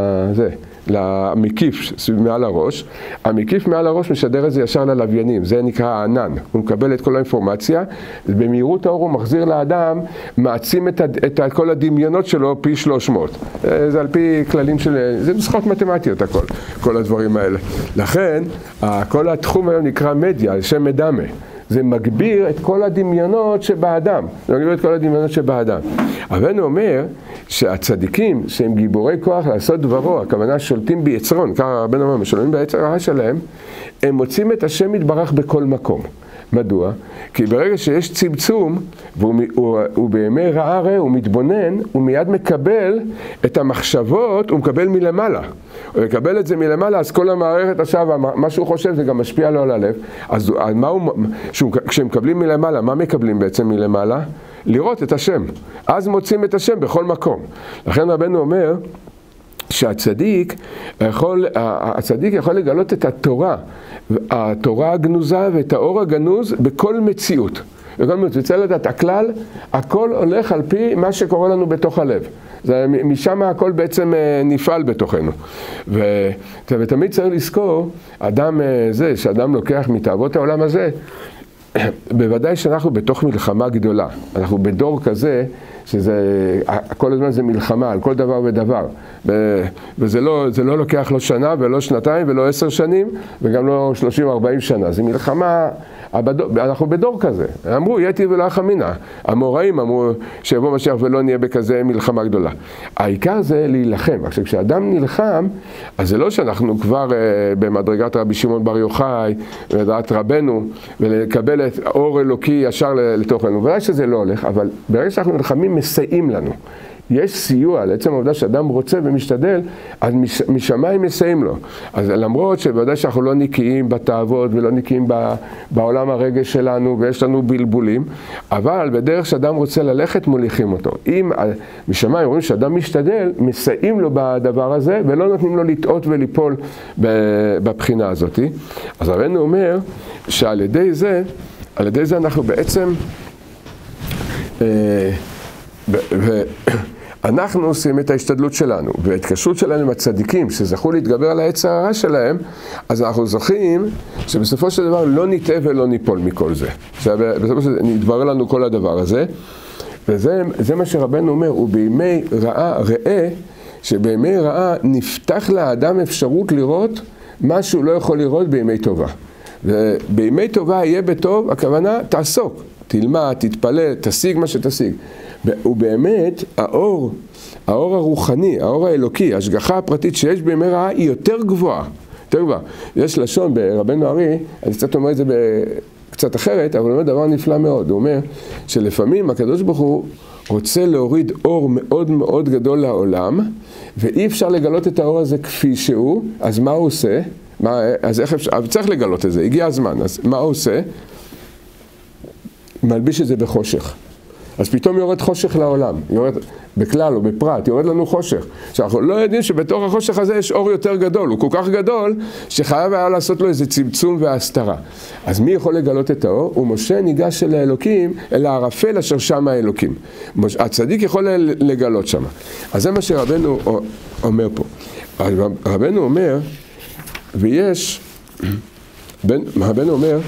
למקיף מעל הראש. המקיף מעל הראש משדר את זה ישר ללוויינים, זה נקרא הענן. הוא מקבל את כל האינפורמציה, במהירות האור הוא מחזיר לאדם, מעצים את כל הדמיונות שלו פי 300. זה על פי כללים זה נוסחאות מתמטיות הכל, כל הדברים האלה. לכן, כל התחום היום נקרא מדיה, שם מדמה. זה מגביר את כל הדמיונות שבאדם. זה מגביר את כל הדמיונות שבאדם. אבל הוא אומר שהצדיקים שהם גיבורי כוח לעשות דברו, הכוונה שולטים ביצרון, ככה רבנו אומר, שולטים ביצר הרע שלהם, הם מוצאים את השם יתברך בכל מקום. מדוע? כי ברגע שיש צמצום, והוא בימי רעה רע, הוא מתבונן, הוא מיד מקבל את המחשבות, הוא מקבל מלמעלה. הוא מקבל את זה מלמעלה, אז כל המערכת עכשיו, מה שהוא חושב זה גם משפיע לו על הלב. אז כשהם מקבלים מלמעלה, מה מקבלים בעצם מלמעלה? לראות את השם. אז מוצאים את השם בכל מקום. לכן רבנו אומר, שהצדיק יכול לגלות את התורה הגנוזה ואת האור הגנוז בכל מציאות. וצריך לדעת, הכלל, הכל הולך על פי מה שקורה לנו בתוך הלב. משם הכל בעצם נפעל בתוכנו. ותמיד צריך לזכור, שאדם לוקח מתאוות העולם הזה, בוודאי שאנחנו בתוך מלחמה גדולה. אנחנו בדור כזה, כל הזמן זה מלחמה על כל דבר ודבר. וזה לא לוקח לא שנה ולא שנתיים ולא 10 שנים וגם לא 30-40 שנה. זה מלחמה, אנחנו בדור כזה. אמרו, יתי ולא חמינה. המוראים אמרו שיבוא משיח ולא נהיה בכזה מלחמה גדולה. העיקר זה להילחם. עכשיו, כשאדם נלחם, אז זה לא שאנחנו כבר במדרגת רבי שמעון בר יוחאי, לדעת רבנו, ולקבל את אור אלוקי ישר לתוכנו. ואולי שזה לא הולך, אבל ברגע שאנחנו נלחמים, מסייעים לנו. יש סיוע, לעצם העובדה שאדם רוצה ומשתדל, אז משמיים מסייעים לו. אז למרות שבוודאי שאנחנו לא נקיים בתאוות ולא נקיים בעולם הרגש שלנו ויש לנו בלבולים, אבל בדרך שאדם רוצה ללכת מוליכים אותו. אם משמיים רואים שאדם משתדל, מסייעים לו בדבר הזה ולא נותנים לו לטעות וליפול בבחינה הזאת. אז רבנו אומר שעל ידי זה אנחנו בעצם אנחנו עושים את ההשתדלות שלנו, וההתקשרות שלנו עם הצדיקים שזכו להתגבר על היצר הרע שלהם, אז אנחנו זוכים שבסופו של דבר לא נטעה ולא ניפול מכל זה. בסופו של דבר נתברר לנו כל הדבר הזה, וזה מה שרבנו אומר, הוא בימי רעה ראה, שבימי רעה נפתח לאדם אפשרות לראות מה שהוא לא יכול לראות בימי טובה. ובימי טובה יהיה בטוב, הכוונה תעסוק. תלמד, תתפלל, תשיג מה שתשיג. ובאמת, האור הרוחני, האור האלוקי, ההשגחה הפרטית שיש בימי רעה היא יותר גבוהה. יותר גבוהה. יש לשון ברבנו ארי, אני קצת אומר את זה קצת אחרת, אבל הוא אומר דבר נפלא מאוד. הוא אומר שלפעמים הקדוש ברוך הוא רוצה להוריד אור מאוד מאוד גדול לעולם, ואי אפשר לגלות את האור הזה כפי שהוא, אז מה הוא עושה? אז איך אפשר? צריך לגלות את זה, הגיע הזמן, אז מה הוא עושה? מלביש את זה בחושך. אז פתאום יורד חושך לעולם, יורד בכלל או בפרט, יורד לנו חושך. שאנחנו לא יודעים שבתוך החושך הזה יש אור יותר גדול, הוא כל כך גדול שחייב היה לעשות לו איזה צמצום והסתרה. אז מי יכול לגלות את האור? ומשה ניגש אל האלוקים, אל הערפל אשר שם האלוקים. הצדיק יכול לגלות שם. אז זה מה שרבנו אומר פה. רבנו אומר, ויש, רבנו אומר,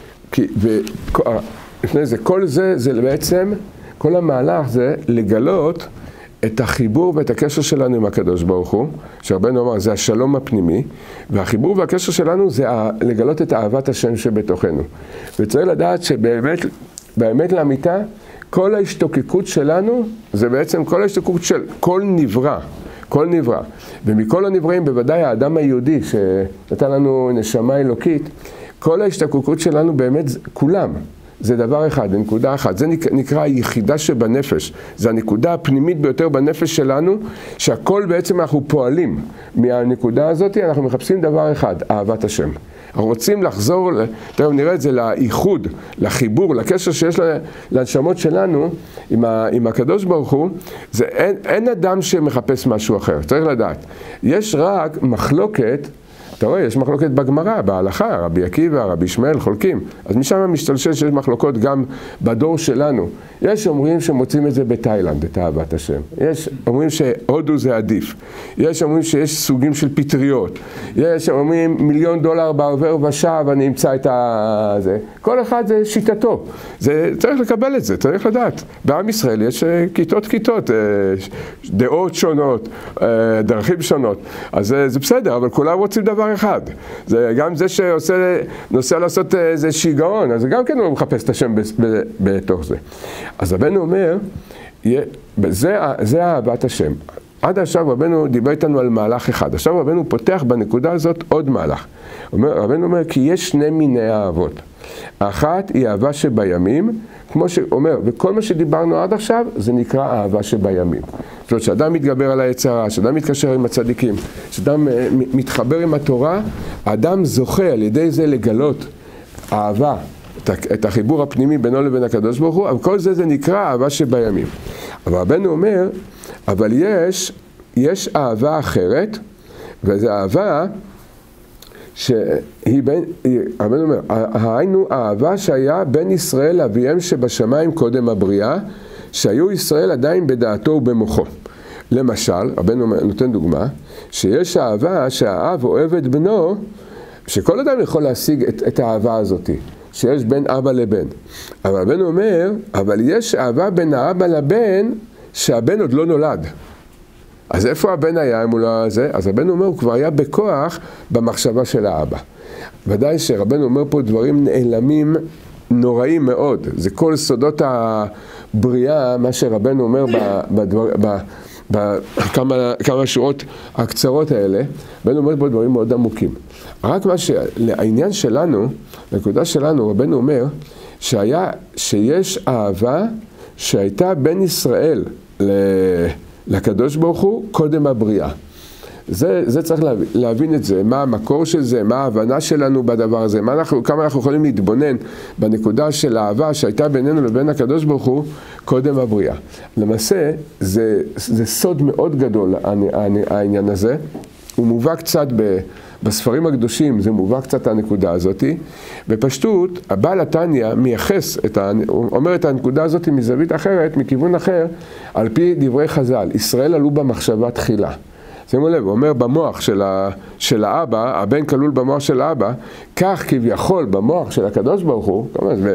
לפני זה, כל זה, זה בעצם, כל המהלך זה לגלות את החיבור ואת הקשר שלנו עם הקדוש ברוך הוא, שרבנו אומר, זה השלום הפנימי, והחיבור והקשר שלנו זה לגלות את אהבת השם שבתוכנו. וצריך לדעת שבאמת לאמיתה, כל ההשתוקקות שלנו, זה בעצם כל ההשתוקקות של כל נברא. כל נברא. ומכל הנבראים, בוודאי האדם היהודי, שנתן לנו נשמה אלוקית, כל ההשתוקקות שלנו באמת, כולם. זה דבר אחד, זה נקודה אחת. זה נקרא היחידה שבנפש. זה הנקודה הפנימית ביותר בנפש שלנו, שהכל בעצם אנחנו פועלים. מהנקודה הזאת אנחנו מחפשים דבר אחד, אהבת השם. אנחנו רוצים לחזור, תראו נראה את זה, לאיחוד, לחיבור, לקשר שיש לנשמות שלנו עם הקדוש ברוך הוא. אין אדם שמחפש משהו אחר, צריך לדעת. יש רק מחלוקת, אתה רואה, יש מחלוקת בגמרא, בהלכה, רבי עקיבא, רבי ישמעאל, חולקים. אז משם משתלשל שיש מחלוקות גם בדור שלנו. יש אומרים שמוצאים את זה בתאילנד, את אהבת השם. יש אומרים שהודו זה עדיף. יש אומרים שיש סוגים של פטריות. יש אומרים $1,000,000 בעובר ושב, אני אמצא את זה. כל אחד זה שיטתו. זה, צריך לקבל את זה, צריך לדעת. בעם ישראל יש כיתות, דעות שונות, דרכים שונות. אז זה בסדר, אבל כולם רוצים דבר אחד. זה גם זה שנוסע לעשות איזה שיגעון, אז גם כן הוא מחפש את השם בתוך זה. אז רבנו אומר, זה אהבת השם. עד עכשיו רבנו דיבר איתנו על מהלך אחד. עכשיו רבנו פותח בנקודה הזאת עוד מהלך. רבנו אומר, כי יש שני מיני אהבות. האחת היא אהבה שבימים, כמו שאומר, וכל מה שדיברנו עד עכשיו, זה נקרא אהבה שבימים. זאת אומרת, שאדם מתגבר על היצרה, שאדם מתקשר עם הצדיקים, שאדם מתחבר עם התורה, האדם זוכה על ידי זה לגלות אהבה, את החיבור הפנימי בינו לבין הקדוש ברוך הוא, אבל כל זה נקרא אהבה שבימים. אבל רבנו אומר, אבל יש אהבה אחרת, וזו אהבה שהיא בין, רבנו אומר, היינו אהבה שהיה בין ישראל לאביהם שבשמיים קודם הבריאה, שהיו ישראל עדיין בדעתו ובמוחו. למשל, רבנו נותן דוגמה, שיש אהבה שהאב אוהב את בנו, שכל אדם יכול להשיג את האהבה הזאת, שיש בין אבא לבן. אבל רבנו אומר, אבל יש אהבה בין האבא לבן, שהבן עוד לא נולד. אז איפה הבן היה אם הוא לא זה? אז רבנו אומר, הוא כבר היה בכוח במחשבה של האבא. ודאי שרבנו אומר פה דברים נעלמים נוראים מאוד. זה כל סודות הבריאה, מה שרבנו אומר בכמה שורות הקצרות האלה. רבנו אומר פה דברים מאוד עמוקים. רק מה שלעניין שלנו, לנקודה שלנו, רבנו אומר, שיש אהבה שהייתה בין ישראל לקדוש ברוך הוא קודם הבריאה. זה צריך להבין את זה, מה המקור של זה, מה ההבנה שלנו בדבר הזה, כמה אנחנו יכולים להתבונן בנקודה של האהבה שהייתה בינינו לבין הקדוש ברוך הוא קודם הבריאה. למעשה, זה סוד מאוד גדול העניין הזה, הוא מובא קצת בספרים הקדושים, זה מובא קצת הנקודה הזאת, בפשטות, הבעל התניא מייחס, הוא אומר את הנקודה הזאת מזווית אחרת, מכיוון אחר, על פי דברי חז"ל, ישראל עלו במחשבה תחילה. שימו לב, הוא אומר במוח של האבא, הבן כלול במוח של האבא, כך כביכול במוח של הקדוש ברוך הוא,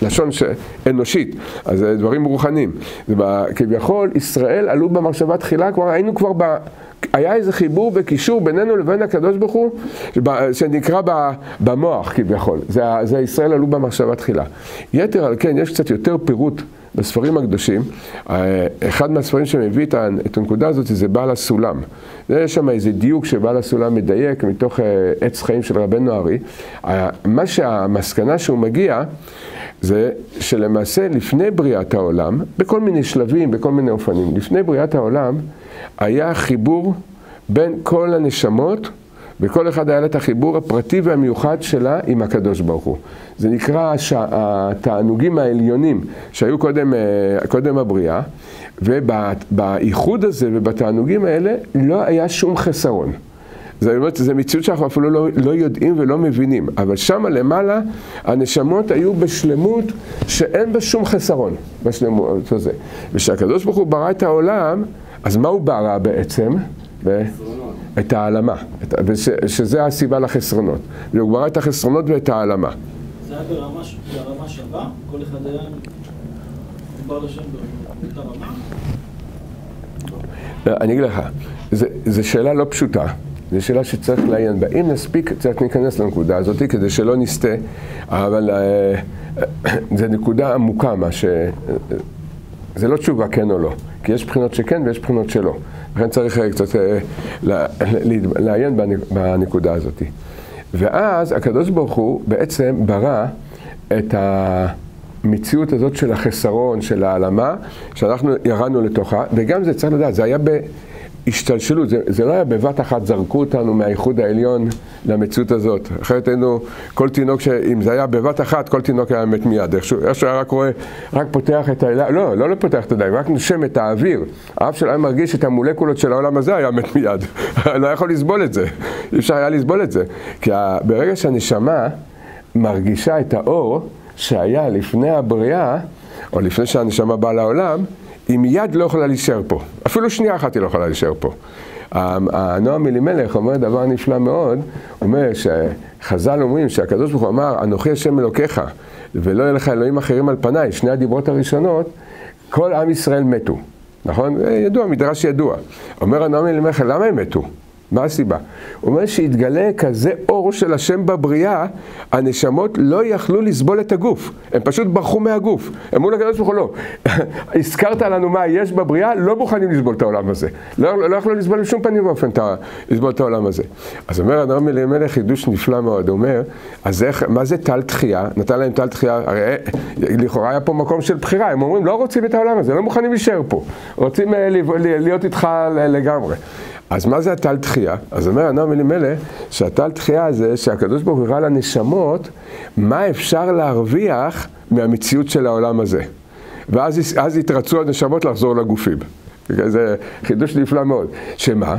לשון אנושית, אז זה דברים רוחניים. כביכול, ישראל עלו במחשבה תחילה, היינו כבר היה איזה חיבור וקישור בינינו לבין הקדוש ברוך הוא, שנקרא במוח כביכול. זה ישראל עלו במחשבה תחילה. יתר על כן, יש קצת יותר פירוט בספרים הקדושים. אחד מהספרים שמביא את הנקודה הזאת זה בעל הסולם. יש שם איזה דיוק שבעל הסולם מדייק מתוך עץ חיים של רבנו ארי. המסקנה שהוא מגיע זה שלמעשה לפני בריאת העולם, בכל מיני שלבים, בכל מיני אופנים, לפני בריאת העולם היה חיבור בין כל הנשמות, וכל אחד היה את החיבור הפרטי והמיוחד שלה עם הקדוש ברוך הוא. זה נקרא התענוגים העליונים שהיו קודם הבריאה, ובייחוד הזה ובתענוגים האלה לא היה שום חסרון. זה מציאות שאנחנו אפילו לא יודעים ולא מבינים, אבל שם למעלה הנשמות היו בשלמות שאין בה שום חסרון בשלמות הזה. ושהקדוש ברוך הוא ברא את העולם, אז מה הוא ברא בעצם? את העלמה, שזה הסיבה לחסרונות. הוא ברא את החסרונות ואת העלמה. זה היה ברמה שווה? כל אחד היה בר לשם באותה רמה? אני אגיד לך, זו שאלה לא פשוטה. זו שאלה שצריך לעיין בה. אם נספיק, צריך להיכנס לנקודה הזאת כדי שלא נסתה, אבל זו נקודה עמוקה, זה לא תשובה כן או לא, כי יש בחינות שכן ויש בחינות שלא. לכן צריך קצת לעיין בנקודה הזאת. ואז הקדוש ברוך הוא בעצם ברא את המציאות הזאת של החסרון, של העלמה, שאנחנו ירדנו לתוכה, וגם זה צריך לדעת, זה היה השתלשלות, זה לא היה בבת אחת זרקו אותנו מהייחוד העליון למציאות הזאת. אחרת היינו, כל תינוק, אם זה היה בבת אחת, כל תינוק היה מת מיד. איכשהו היה רק רואה, רק פותח את העיניים, לא פותח את העיניים, רק נושם את האוויר. האף שלו היה מרגיש את המולקולות של העולם הזה, היה מת מיד. לא יכול לסבול את זה. אי אפשר היה לסבול את זה. כי ברגע שהנשמה מרגישה את האור שהיה לפני הבריאה, או לפני שהנשמה באה לעולם, היא מיד לא יכולה להישאר פה. אפילו שנייה אחת היא לא יכולה להישאר פה. נועם אלימלך אומר דבר נפלא מאוד, אומר שחז"ל אומרים שהקדוש ברוך הוא אמר, אנוכי השם אלוקיך, ולא יהיה לך אלוהים אחרים על פניי, שני הדיברות הראשונות, כל עם ישראל מתו. נכון? ידוע, מדרש ידוע. אומר נועם אלימלך, למה הם מתו? מה הסיבה? הוא אומר שהתגלה כזה אור של השם בבריאה, הנשמות לא יכלו לסבול את הגוף. הם פשוט ברחו מהגוף. הם אמרו לקדוש ברוך הוא לא. הזכרת לנו מה יש בבריאה, לא מוכנים לסבול את העולם הזה. לא יכלו לסבול בשום פנים ואופן לסבול את העולם הזה. אז אומר נועם אלימלך חידוש נפלא מאוד. הוא אומר, אז מה זה טל תחייה? נתן להם טל תחייה, הרי לכאורה היה פה מקום של בחירה. הם אומרים, לא רוצים את העולם הזה, לא מוכנים להישאר פה. רוצים להיות איתך לגמרי. אז מה זה הטל תחייה? אז אומר נועם אלימלך שהטל תחייה זה שהקדוש ברוך הוא הראה לנשמות מה אפשר להרוויח מהמציאות של העולם הזה. ואז התרצו הנשמות לחזור לגופים. זה חידוש נפלא מאוד. שמה?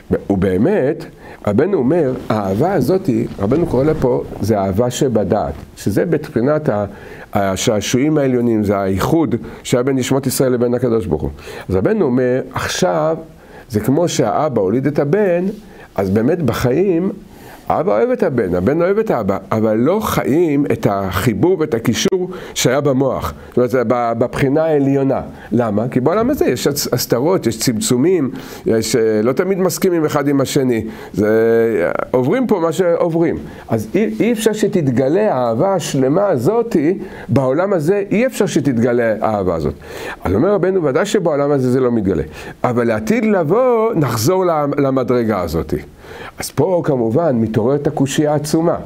ובאמת, רבנו אומר, האהבה הזאת, רבנו קורא לפה, זה האהבה שבדעת. שזה בתחינת השעשועים העליונים, זה הייחוד שהיה בין נשמות ישראל לבין הקדוש ברוך הוא. אז רבנו אומר, עכשיו, זה כמו שהאבא הוליד את הבן, אז באמת בחיים, האבא אוהב את הבן, הבן אוהב את האבא, אבל לא חיים את החיבור ואת הקישור שהיה במוח. זאת אומרת, זה בבחינה העליונה. למה? כי בעולם הזה יש הסתרות, יש צמצומים, לא תמיד מסכימים אחד עם השני. עוברים פה מה שעוברים. אז אי אפשר שתתגלה האהבה השלמה הזאת, בעולם הזה אי אפשר שתתגלה האהבה הזאת. אז אומר רבנו, ודאי שבעולם הזה זה לא מתגלה. אבל לעתיד לבוא, נחזור למדרגה הזאת. אז פה כמובן מתעוררת הקושיה העצומה.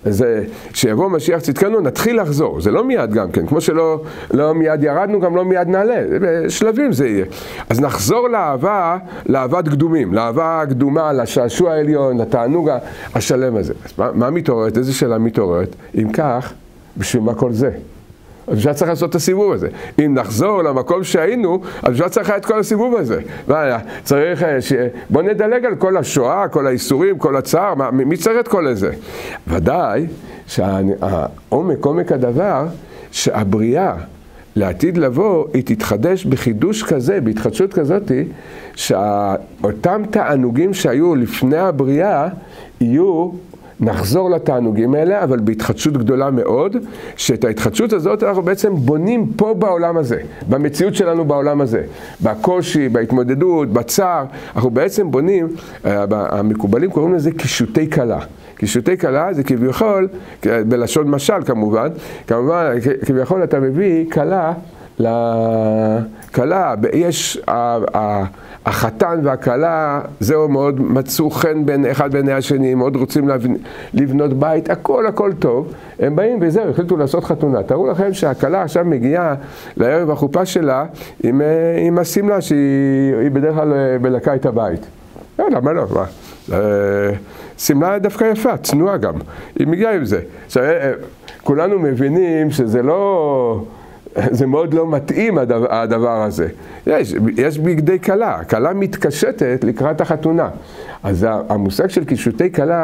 שיבוא משיח צדקנו, נתחיל לחזור. זה לא מיד גם כן. כמו שלא מיד ירדנו, גם לא מיד נעלה. בשלבים זה יהיה. אז נחזור לאהבת קדומים. לאהבה הקדומה, לשעשוע העליון, לתענוג השלם הזה. אז מה מתעוררת? איזה שאלה מתעוררת? אם כך, בשביל מה כל זה? אז בשביל צריך לעשות את הסיבוב הזה. אם נחזור למקום שהיינו, אז בשביל צריך את כל הסיבוב הזה. צריך בוא נדלג על כל השואה, כל האיסורים, כל הצער, מי צריך את כל זה? ודאי עומק הדבר, שהבריאה לעתיד לבוא, היא תתחדש בחידוש כזה, בהתחדשות כזאת, שאותם תענוגים שהיו לפני הבריאה, יהיו נחזור לתענוגים האלה, אבל בהתחדשות גדולה מאוד, שאת ההתחדשות הזאת אנחנו בעצם בונים פה בעולם הזה, במציאות שלנו בעולם הזה, בקושי, בהתמודדות, בצער, אנחנו בעצם בונים, המקובלים קוראים לזה קישוטי קלה. קישוטי קלה זה כביכול, בלשון משל כמובן, כביכול אתה מביא קלה לקלה, יש החתן והקלה, זהו מאוד מצאו חן בין אחד בין השני, מאוד רוצים לבנות בית, הכל טוב, הם באים וזהו, החליטו לעשות חתונה. תראו לכם שהקלה עכשיו מגיעה לערב החופה שלה עם הסמלה שהיא בדרך כלל בלקה את הבית. למה לא? סמלה דווקא יפה, צנועה גם, היא מגיעה עם זה. כולנו מבינים שזה לא... זה מאוד לא מתאים הדבר הזה. יש בגדי קלה, קלה מתקשטת לקראת החתונה. אז המושג של קישוטי קלה,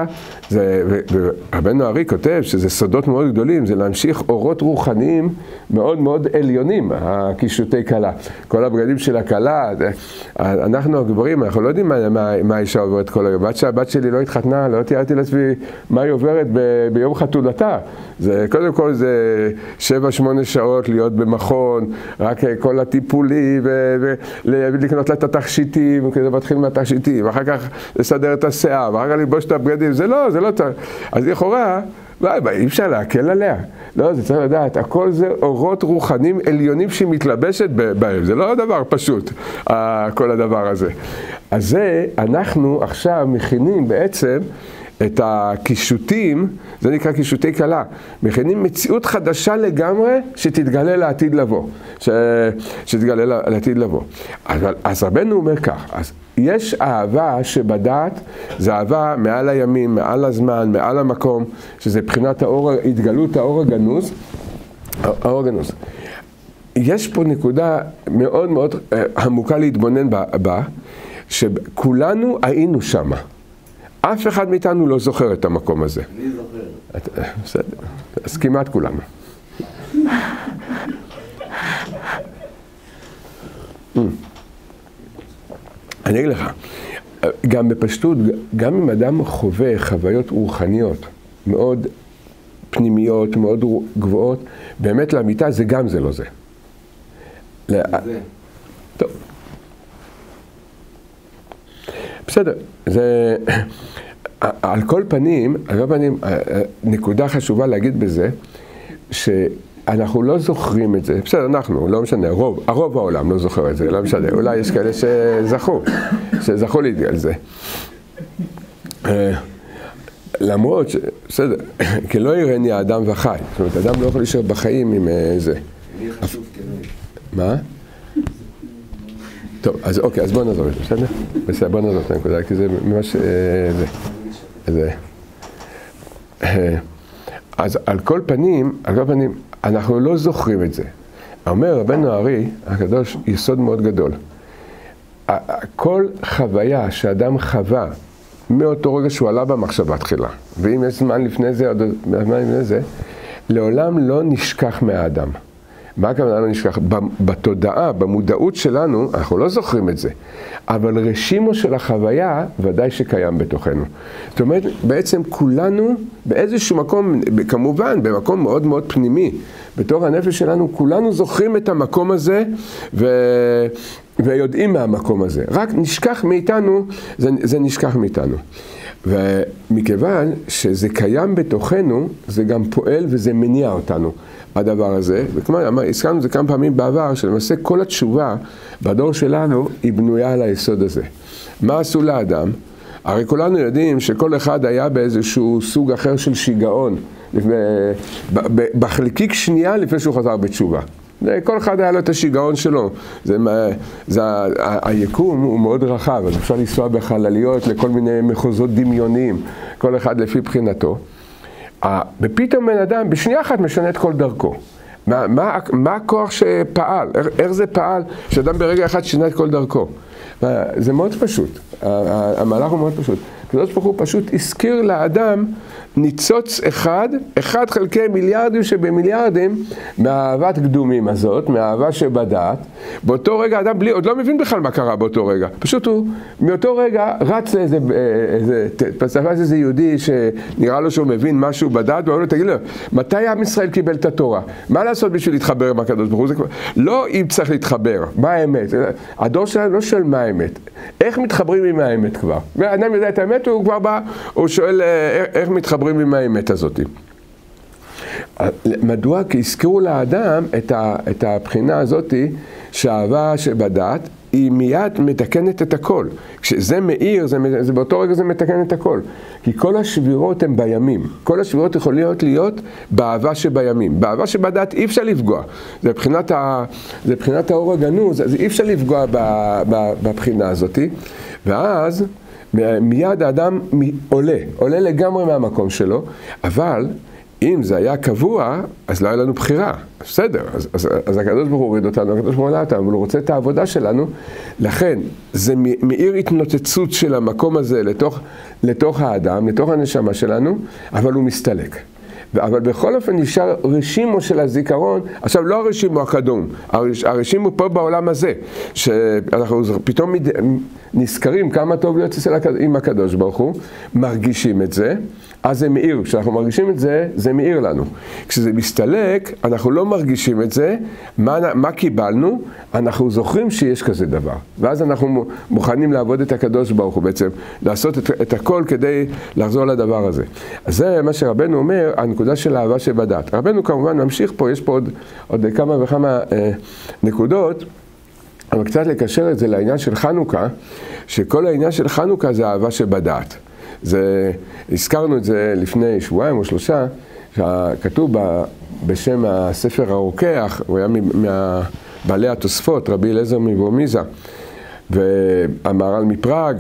רבנו הארי כותב שזה סודות מאוד גדולים, זה להמשיך אורות רוחניים מאוד מאוד עליונים, הקישוטי קלה. כל הבגדים של הקלה, אנחנו הגברים, אנחנו לא יודעים מה האישה עוברת כל היום. עד שהבת שלי לא התחתנה, לא תיארתי לעצמי מה היא עוברת ביום חתונתה. קודם כל זה 7-8 שעות להיות במכון, רק כל הטיפולי, ולקנות לה את התכשיטים, וכזה מתחיל מהתכשיטים, ואחר כך לסדר את השיער, ואחר כך לבוש את הבגדים, זה לא טוב. אז לכאורה, אי אפשר להקל עליה. לא, זה צריך לדעת, הכל זה אורות רוחנים עליונים שהיא מתלבשת בהם, זה לא דבר פשוט, כל הדבר הזה. אז זה, אנחנו עכשיו מכינים בעצם, את הקישוטים, זה נקרא קישוטי קלה, מכינים מציאות חדשה לגמרי שתתגלה לעתיד לבוא, שתתגלה לעתיד לבוא. אז רבנו אומר כך, אז יש אהבה שבדעת, זה אהבה מעל הימים, מעל הזמן, מעל המקום, שזה מבחינת התגלות האור הגנוז, האור הגנוז. יש פה נקודה מאוד מאוד עמוקה להתבונן בה, שכולנו היינו שמה. אף אחד מאיתנו לא זוכר את המקום הזה. אני זוכר. בסדר, אז כמעט כולם. אני אגיד לך, גם בפשטות, גם אם אדם חווה חוויות רוחניות מאוד פנימיות, מאוד גבוהות, באמת לאמיתה זה גם זה לא זה. זה. טוב. בסדר, זה... על כל פנים, נקודה חשובה להגיד בזה, שאנחנו לא זוכרים את זה, בסדר, אנחנו, לא משנה, הרוב העולם לא זוכר את זה, לא משנה, אולי יש כאלה שזכו להתגל זה. למרות בסדר, כי לא יראני האדם וחי, זאת אומרת, אדם לא יכול להישאר בחיים עם זה. לי חשוב כנראה. מה? טוב, אז אוקיי, אז בוא נעזור את זה, בסדר? בסדר, בוא נעזור את הנקודה, כי זה ממש... אז על כל פנים, אנחנו לא זוכרים את זה. אומר רבנו הארי, הקדוש, יסוד מאוד גדול. כל חוויה שאדם חווה, מאותו רגע שהוא עלה במחשבה תחילה, ואם יש זמן לפני זה, עוד זמן לפני זה, לעולם לא נשכח מהאדם. מה הכוונה לא נשכח? בתודעה, במודעות שלנו, אנחנו לא זוכרים את זה, אבל רשימו של החוויה ודאי שקיים בתוכנו. זאת אומרת, בעצם כולנו באיזשהו מקום, כמובן במקום מאוד מאוד פנימי, בתור הנפש שלנו, כולנו זוכרים את המקום הזה ויודעים מהמקום הזה. רק נשכח מאיתנו, זה נשכח מאיתנו. ומכיוון שזה קיים בתוכנו, זה גם פועל וזה מניע אותנו. הדבר הזה, וכמו הזכרנו זה כמה פעמים בעבר, שלמעשה כל התשובה בדור שלנו היא בנויה על היסוד הזה. מה עשו לאדם? הרי כולנו יודעים שכל אחד היה באיזשהו סוג אחר של שיגעון, בחלקיק שנייה לפני שהוא חזר בתשובה. כל אחד היה לו את השיגעון שלו. היקום הוא מאוד רחב, אז אפשר לנסוע בחלליות לכל מיני מחוזות דמיוניים, כל אחד לפי בחינתו. ופתאום בן אדם בשנייה אחת משנה את כל דרכו. מה הכוח שפעל? איך זה פעל שאדם ברגע אחד שינה את כל דרכו? זה מאוד פשוט. המהלך הוא מאוד פשוט. הקדוש ברוך הוא פשוט הזכיר לאדם ניצוץ אחד חלקי מיליארדים שבמיליארדים מהאהבת קדומים הזאת, מהאהבה שבדעת. באותו רגע האדם עוד לא מבין בכלל מה קרה באותו רגע. פשוט הוא מאותו רגע רץ לאיזה יהודי שנראה לו שהוא מבין משהו בדעת, ואומר לו, תגיד לו, מתי עם ישראל קיבל את התורה? מה לעשות בשביל להתחבר עם הקדוש ברוך הוא? לא אם צריך להתחבר, מה האמת? הדור שלנו לא שואל מה האמת. איך מתחברים עם האמת כבר? והאדם יודע את האמת, הוא כבר בא, הוא שואל איך מתחברים עם האמת הזאת. מדוע? כי הזכירו לאדם את הבחינה הזאת שהאהבה שבדעת היא מיד מתקנת את הכל. כשזה מאיר, זה באותו רגע זה מתקן את הכל. כי כל השבירות הן בימים. כל השבירות יכולות להיות באהבה שבימים. באהבה שבדעת אי אפשר לפגוע. זה מבחינת האור הגנוז, אז אי אפשר לפגוע בבחינה הזאת. ואז מיד האדם עולה לגמרי מהמקום שלו, אבל אם זה היה קבוע, אז לא היה לנו בחירה. בסדר, אז הקדוש ברוך הוא הוריד אותנו, הקדוש ברוך הוא עלה אותנו, אבל הוא רוצה את העבודה שלנו. לכן, זה מאיר התנוצצות של המקום הזה לתוך האדם, לתוך הנשמה שלנו, אבל הוא מסתלק. אבל בכל אופן נשאר רשימו של הזיכרון, עכשיו לא הרשימו הקדום, הרשימו פה בעולם הזה, שאנחנו פתאום נזכרים כמה טוב להיות עם הקדוש ברוך הוא, מרגישים את זה, אז זה מאיר, כשאנחנו מרגישים את זה, זה מאיר לנו. כשזה מסתלק, אנחנו לא מרגישים את זה, מה קיבלנו? אנחנו זוכרים שיש כזה דבר. ואז אנחנו מוכנים לעבוד את הקדוש ברוך הוא בעצם, לעשות את הכל כדי לחזור לדבר הזה. אז זה מה שרבנו אומר, הנקודה של האהבה שבדעת. רבנו כמובן ממשיך פה, יש פה עוד כמה וכמה נקודות, אבל קצת לקשר את זה לעניין של חנוכה, שכל העניין של חנוכה זה האהבה שבדעת. הזכרנו את זה לפני שבועיים או שלושה, שכתוב בשם הספר הרוקח, הוא היה מבעלי התוספות, רבי אליעזר מבורמיזה, והמהר"ל מפראג,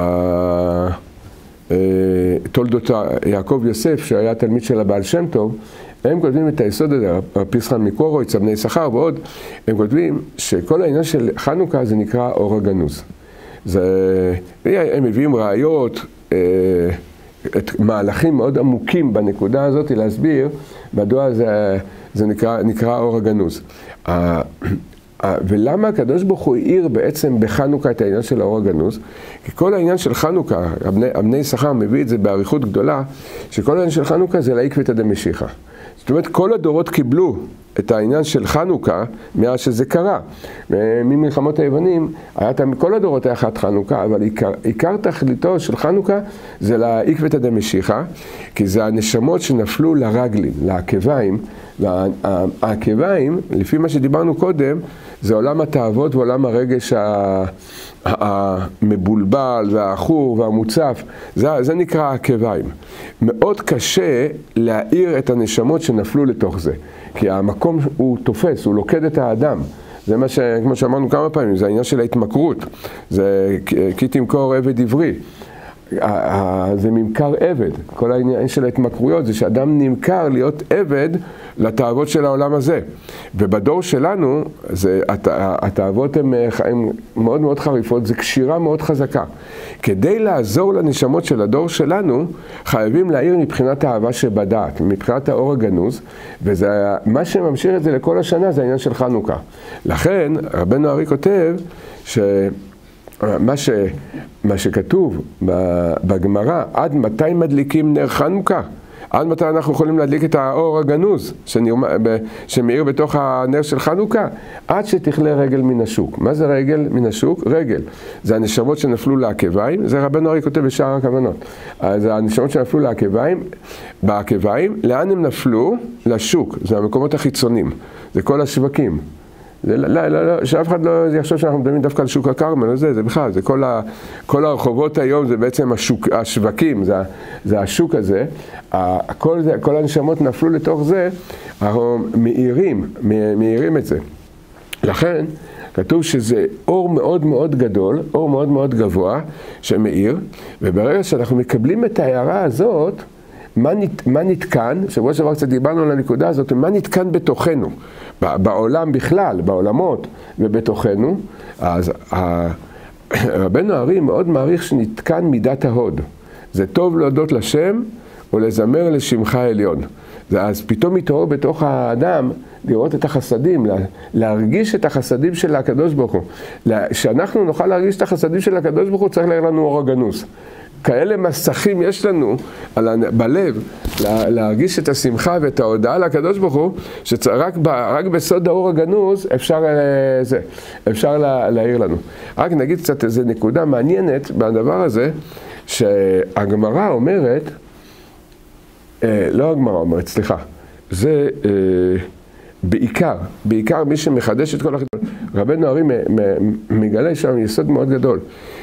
תולדות יעקב יוסף, שהיה תלמיד של הבעל שם טוב, הם כותבים את היסוד הזה, פסחן מקורויץ, אבני שכר ועוד, הם כותבים שכל העניין של חנוכה זה נקרא אור הגנוז. הם מביאים ראיות, את מהלכים מאוד עמוקים בנקודה הזאת להסביר מדוע זה נקרא אור הגנוז. ולמה הקדוש ברוך הוא העיר בעצם בחנוכה את העניין של האור הגנוז? כי כל העניין של חנוכה, אבני שכר מביא את זה בעריכות גדולה, שכל העניין של חנוכה זה לעקבתא דמשיחא. זאת אומרת, כל הדורות קיבלו את העניין של חנוכה מאז שזה קרה. ממלחמות היוונים, כל הדורות היה חד חנוכה, אבל עיקר תכליתו של חנוכה זה לעקבתא דמשיחא, כי זה הנשמות שנפלו לרגלים, לעקביים, והעקביים, לפי מה שדיברנו קודם, זה עולם התאוות ועולם הרגש המבולבל והאחור והמוצף, זה נקרא עקביים. מאוד קשה להאיר את הנשמות שנפלו לתוך זה, כי המקום הוא תופס, הוא לוקד את האדם. זה מה כמו שאמרנו כמה פעמים, זה העניין של ההתמכרות, זה כי תמכור עבד עברי. זה ממכר עבד, כל העניין של ההתמכרויות זה שאדם נמכר להיות עבד לתאוות של העולם הזה. ובדור שלנו, התאוות הן מאוד מאוד חריפות, זה קשירה מאוד חזקה. כדי לעזור לנשמות של הדור שלנו, חייבים להעיר מבחינת האהבה שבדעת, מבחינת האור הגנוז, ומה שממשיך את זה לכל השנה זה העניין של חנוכה. לכן, רבנו ארי כותב מה שכתוב בגמרא, עד מתי מדליקים נר חנוכה? עד מתי אנחנו יכולים להדליק את האור הגנוז שמאיר בתוך הנר של חנוכה? עד שתכלה רגל מן השוק. מה זה רגל מן השוק? רגל. זה הנשמות שנפלו לעקביים, זה רבנו ארי כותב בשאר הכוונות. אז הנשמות שנפלו בעקביים, לאן הם נפלו? לשוק. זה המקומות החיצונים. זה כל השווקים. לא, שאף אחד לא יחשוב שאנחנו מדברים דווקא על שוק הכרמל, זה בכלל, זה כל הרחובות היום זה בעצם השווקים, זה השוק הזה, כל הנשמות נפלו לתוך זה, אנחנו מאירים את זה. לכן, כתוב שזה אור מאוד מאוד גדול, אור מאוד מאוד גבוה, שמאיר, וברגע שאנחנו מקבלים את ההערה הזאת, מה נתקן, שבוע שעבר קצת דיברנו על הנקודה הזאת, מה נתקן בתוכנו, בעולם בכלל, בעולמות ובתוכנו, אז רבנו ארי מאוד מעריך שנתקן מידת ההוד. זה טוב להודות לשם ולזמר לשמך העליון. אז פתאום מתעורר בתוך האדם לראות את החסדים, להרגיש את החסדים של הקדוש ברוך הוא. שאנחנו נוכל להרגיש את החסדים של הקדוש ברוך הוא, צריך להראה לנו אור הגנוז. כאלה מסכים יש לנו בלב להרגיש את השמחה ואת ההודעה לקדוש ברוך הוא, שרק בסוד האור הגנוז אפשר להעיר לנו. רק נגיד קצת איזו נקודה מעניינת בדבר הזה, שהגמרא אומרת, לא הגמרא אומרת, סליחה, זה בעיקר מי שמחדש את כל החידוש. רבנו הרי מגלה שם יסוד מאוד גדול,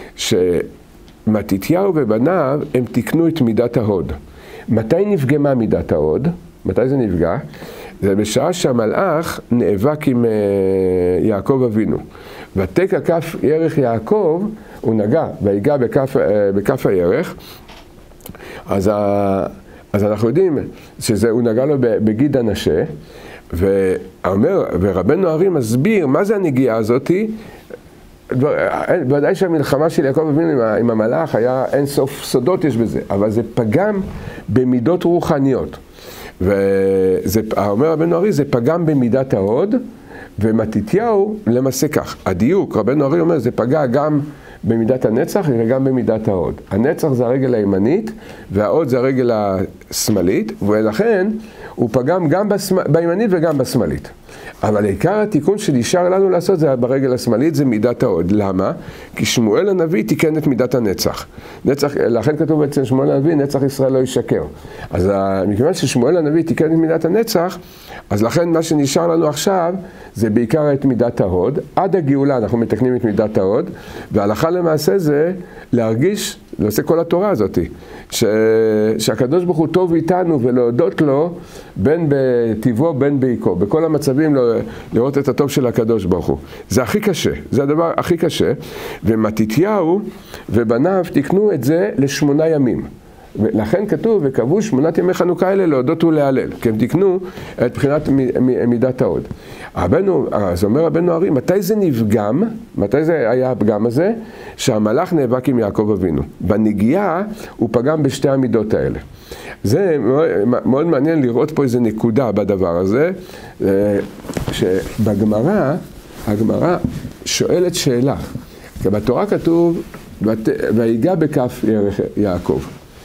שמתתיהו ובניו הם תיקנו את מידת ההוד. מתי נפגמה מידת ההוד? מתי זה נפגע? זה בשעה שהמלאך נאבק עם יעקב אבינו. ותקע כף ירך יעקב, הוא נגע, ויגע בכף הירך. אז אנחנו יודעים שהוא נגע לו בגיד הנשה, ורבנו הרי מסביר מה זה הנגיעה הזאתי. ודאי שהמלחמה של יעקב אבינו עם המלאך היה אין סוף סודות יש בזה, אבל זה פגם במידות רוחניות. ואומר רבנו הרי, זה פגם במידת ההוד, ומתתיהו למעשה כך. הדיוק, רבנו הרי אומר, זה פגע גם במידת הנצח וגם במידת ההוד. הנצח זה הרגל הימנית, וההוד זה הרגל השמאלית, ולכן הוא פגם גם בימנית וגם בשמאלית. אבל עיקר התיקון שנשאר לנו לעשות זה ברגל השמאלית, זה מידת ההוד. למה? כי שמואל הנביא תיקן את מידת הנצח. לכן כתוב אצל שמואל הנביא, נצח ישראל לא ישקר. אז מכיוון ששמואל הנביא תיקן את מידת הנצח, אז לכן מה שנשאר לנו עכשיו זה בעיקר את מידת ההוד. עד הגאולה אנחנו מתקנים את מידת ההוד, וההלכה למעשה זה להרגיש, לעושה כל התורה הזאת, שהקדוש ברוך הוא טוב איתנו ולהודות לו בין בטבעו בין בעיקו, בכל המצבים לראות את הטוב של הקדוש ברוך הוא. זה הכי קשה, זה הדבר הכי קשה, ומתתיהו ובניו תקנו את זה ל8 ימים. ולכן כתוב, וקבעו 8 ימי חנוכה האלה להודות ולהלל, כי הם תקנו את בחינת מידת ההוד. אז אומר רבנו הרי, מתי זה נפגם? מתי זה היה הפגם הזה? שהמלאך נאבק עם יעקב אבינו. בנגיעה הוא פגם בשתי המידות האלה. זה מאוד מעניין לראות פה איזה נקודה בדבר הזה, שבגמרא, הגמרא שואלת שאלה. כי בתורה כתוב, ויגע בכף ירך יעקב.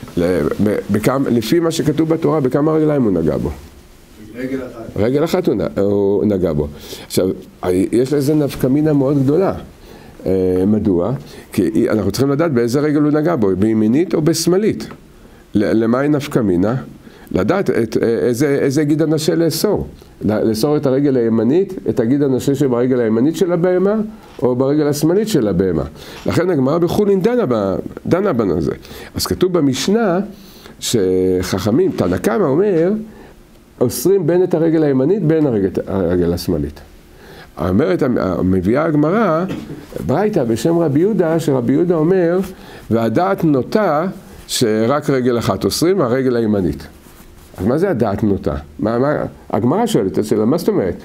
לפי מה שכתוב בתורה, בכמה רגליים הוא נגע בו? רגל אחת. רגל אחת הוא נגע בו. עכשיו, יש לזה נפקא מינה מאוד גדולה. מדוע? כי אנחנו צריכים לדעת באיזה רגל הוא נגע בו, בימינית או בשמאלית. למה היא נפקא מינה? לדעת איזה גיד הנשה לאסור. לאסור את הרגל הימנית, את הגיד הנשה שברגל הימנית של הבהמה, או ברגל השמאלית של הבהמה. לכן הגמרא בחולין דנה בנושא. אז כתוב במשנה שחכמים, תנא קמא אומר, אוסרים בין את הרגל הימנית בין הרגל השמאלית. אומרת, מביאה הגמרא, ברייתא בשם רבי יהודה, שרבי יהודה אומר, והדעת נוטה שרק רגל אחת אוסרים, הרגל הימנית. אז מה זה הדעת נוטה? הגמרא שואלת, מה זאת אומרת?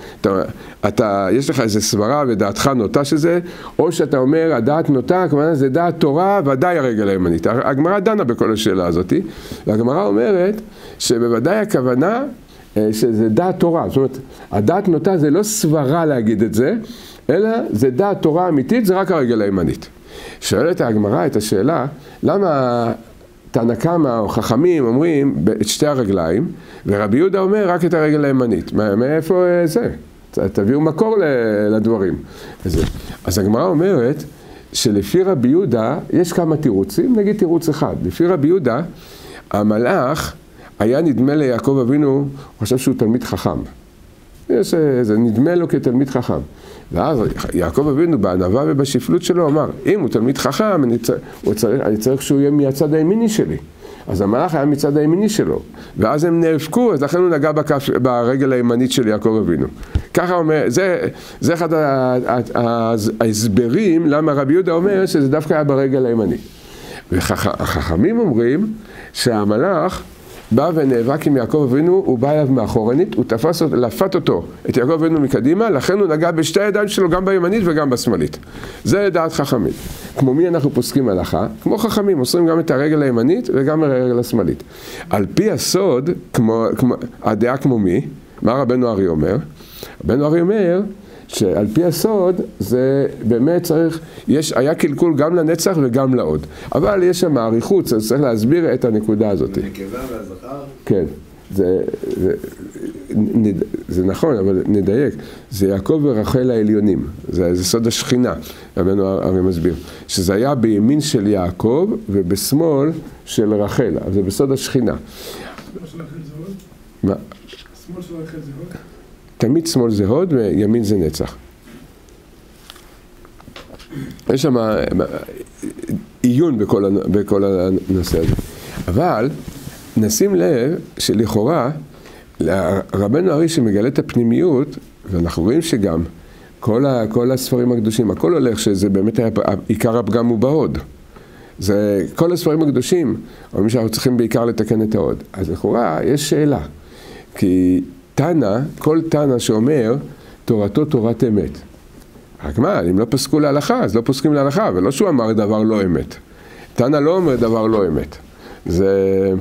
יש לך איזה סברה ודעתך נוטה שזה, או שאתה אומר, הדעת נוטה, כמובן זה דעת תורה, ודאי הרגל הימנית. הגמרא דנה בכל השאלה הזאת, והגמרא אומרת שבוודאי הכוונה שזה דעת תורה. זאת אומרת, הדעת נוטה זה לא סברה להגיד את זה, אלא זה דעת תורה אמיתית, זה רק הרגל הימנית. שואלת הגמרא את השאלה, למה תנא קמא או חכמים אומרים את שתי הרגליים, ורבי יהודה אומר רק את הרגל הימנית? מאיפה זה? תביאו מקור לדברים. אז הגמרא אומרת שלפי רבי יהודה יש כמה תירוצים, נגיד תירוץ אחד. לפי רבי יהודה, המלאך היה נדמה ליעקב אבינו, הוא חושב שהוא תלמיד חכם. זה נדמה לו כתלמיד חכם. ואז יעקב אבינו בענווה ובשפלות שלו אמר, אם הוא תלמיד חכם, אני צריך שהוא יהיה מהצד הימיני שלי. אז המלאך היה מצד הימיני שלו. ואז הם נאבקו, אז לכן הוא נגע ברגל הימנית של יעקב אבינו. ככה אומר, זה אחד ההסברים למה רבי יהודה אומר שזה דווקא היה ברגל הימני. והחכמים אומרים שהמלאך בא ונאבק עם יעקב אבינו, הוא בא אליו מאחורנית, הוא לפת אותו, את יעקב אבינו מקדימה, לכן הוא נגע בשתי הידיים שלו, גם בימנית וגם בשמאלית. זה דעת חכמים. כמו מי אנחנו פוסקים הלכה? כמו חכמים, מוסרים גם את הרגל הימנית וגם את הרגל השמאלית. על פי הסוד, הדעה כמו מי? מה רבנו ארי אומר? רבנו ארי אומר, שעל פי הסוד זה באמת צריך, היה קלקול גם לנצח וגם לעוד. אבל יש שם מעריכות, אז צריך להסביר את הנקודה הזאת. הנקבה והזכר? כן, זה נכון, אבל נדייק. זה יעקב ורחל העליונים, זה סוד השכינה, רבנו הרי מסביר. שזה היה בימין של יעקב ובשמאל של רחל, אז זה בסוד השכינה. שמאל של רחל זה הוד? מה? שמאל של רחל זה הוד? תמיד שמאל זה הוד וימין זה נצח. יש שם עיון בכל הנושא הזה. אבל נשים לב שלכאורה רבנו ארי שמגלה את הפנימיות, ואנחנו רואים שגם כל הספרים הקדושים, הכל הולך שזה באמת עיקר הפגם הוא בהוד. זה כל הספרים הקדושים, אומרים שאנחנו צריכים בעיקר לתקן את ההוד. אז לכאורה יש שאלה, כי תנא, כל תנא שאומר תורתו תורת אמת. רק מה, אם לא פסקו להלכה, אז לא פוסקים להלכה, ולא שהוא אמר דבר לא אמת. תנא לא אומר דבר לא אמת. זה,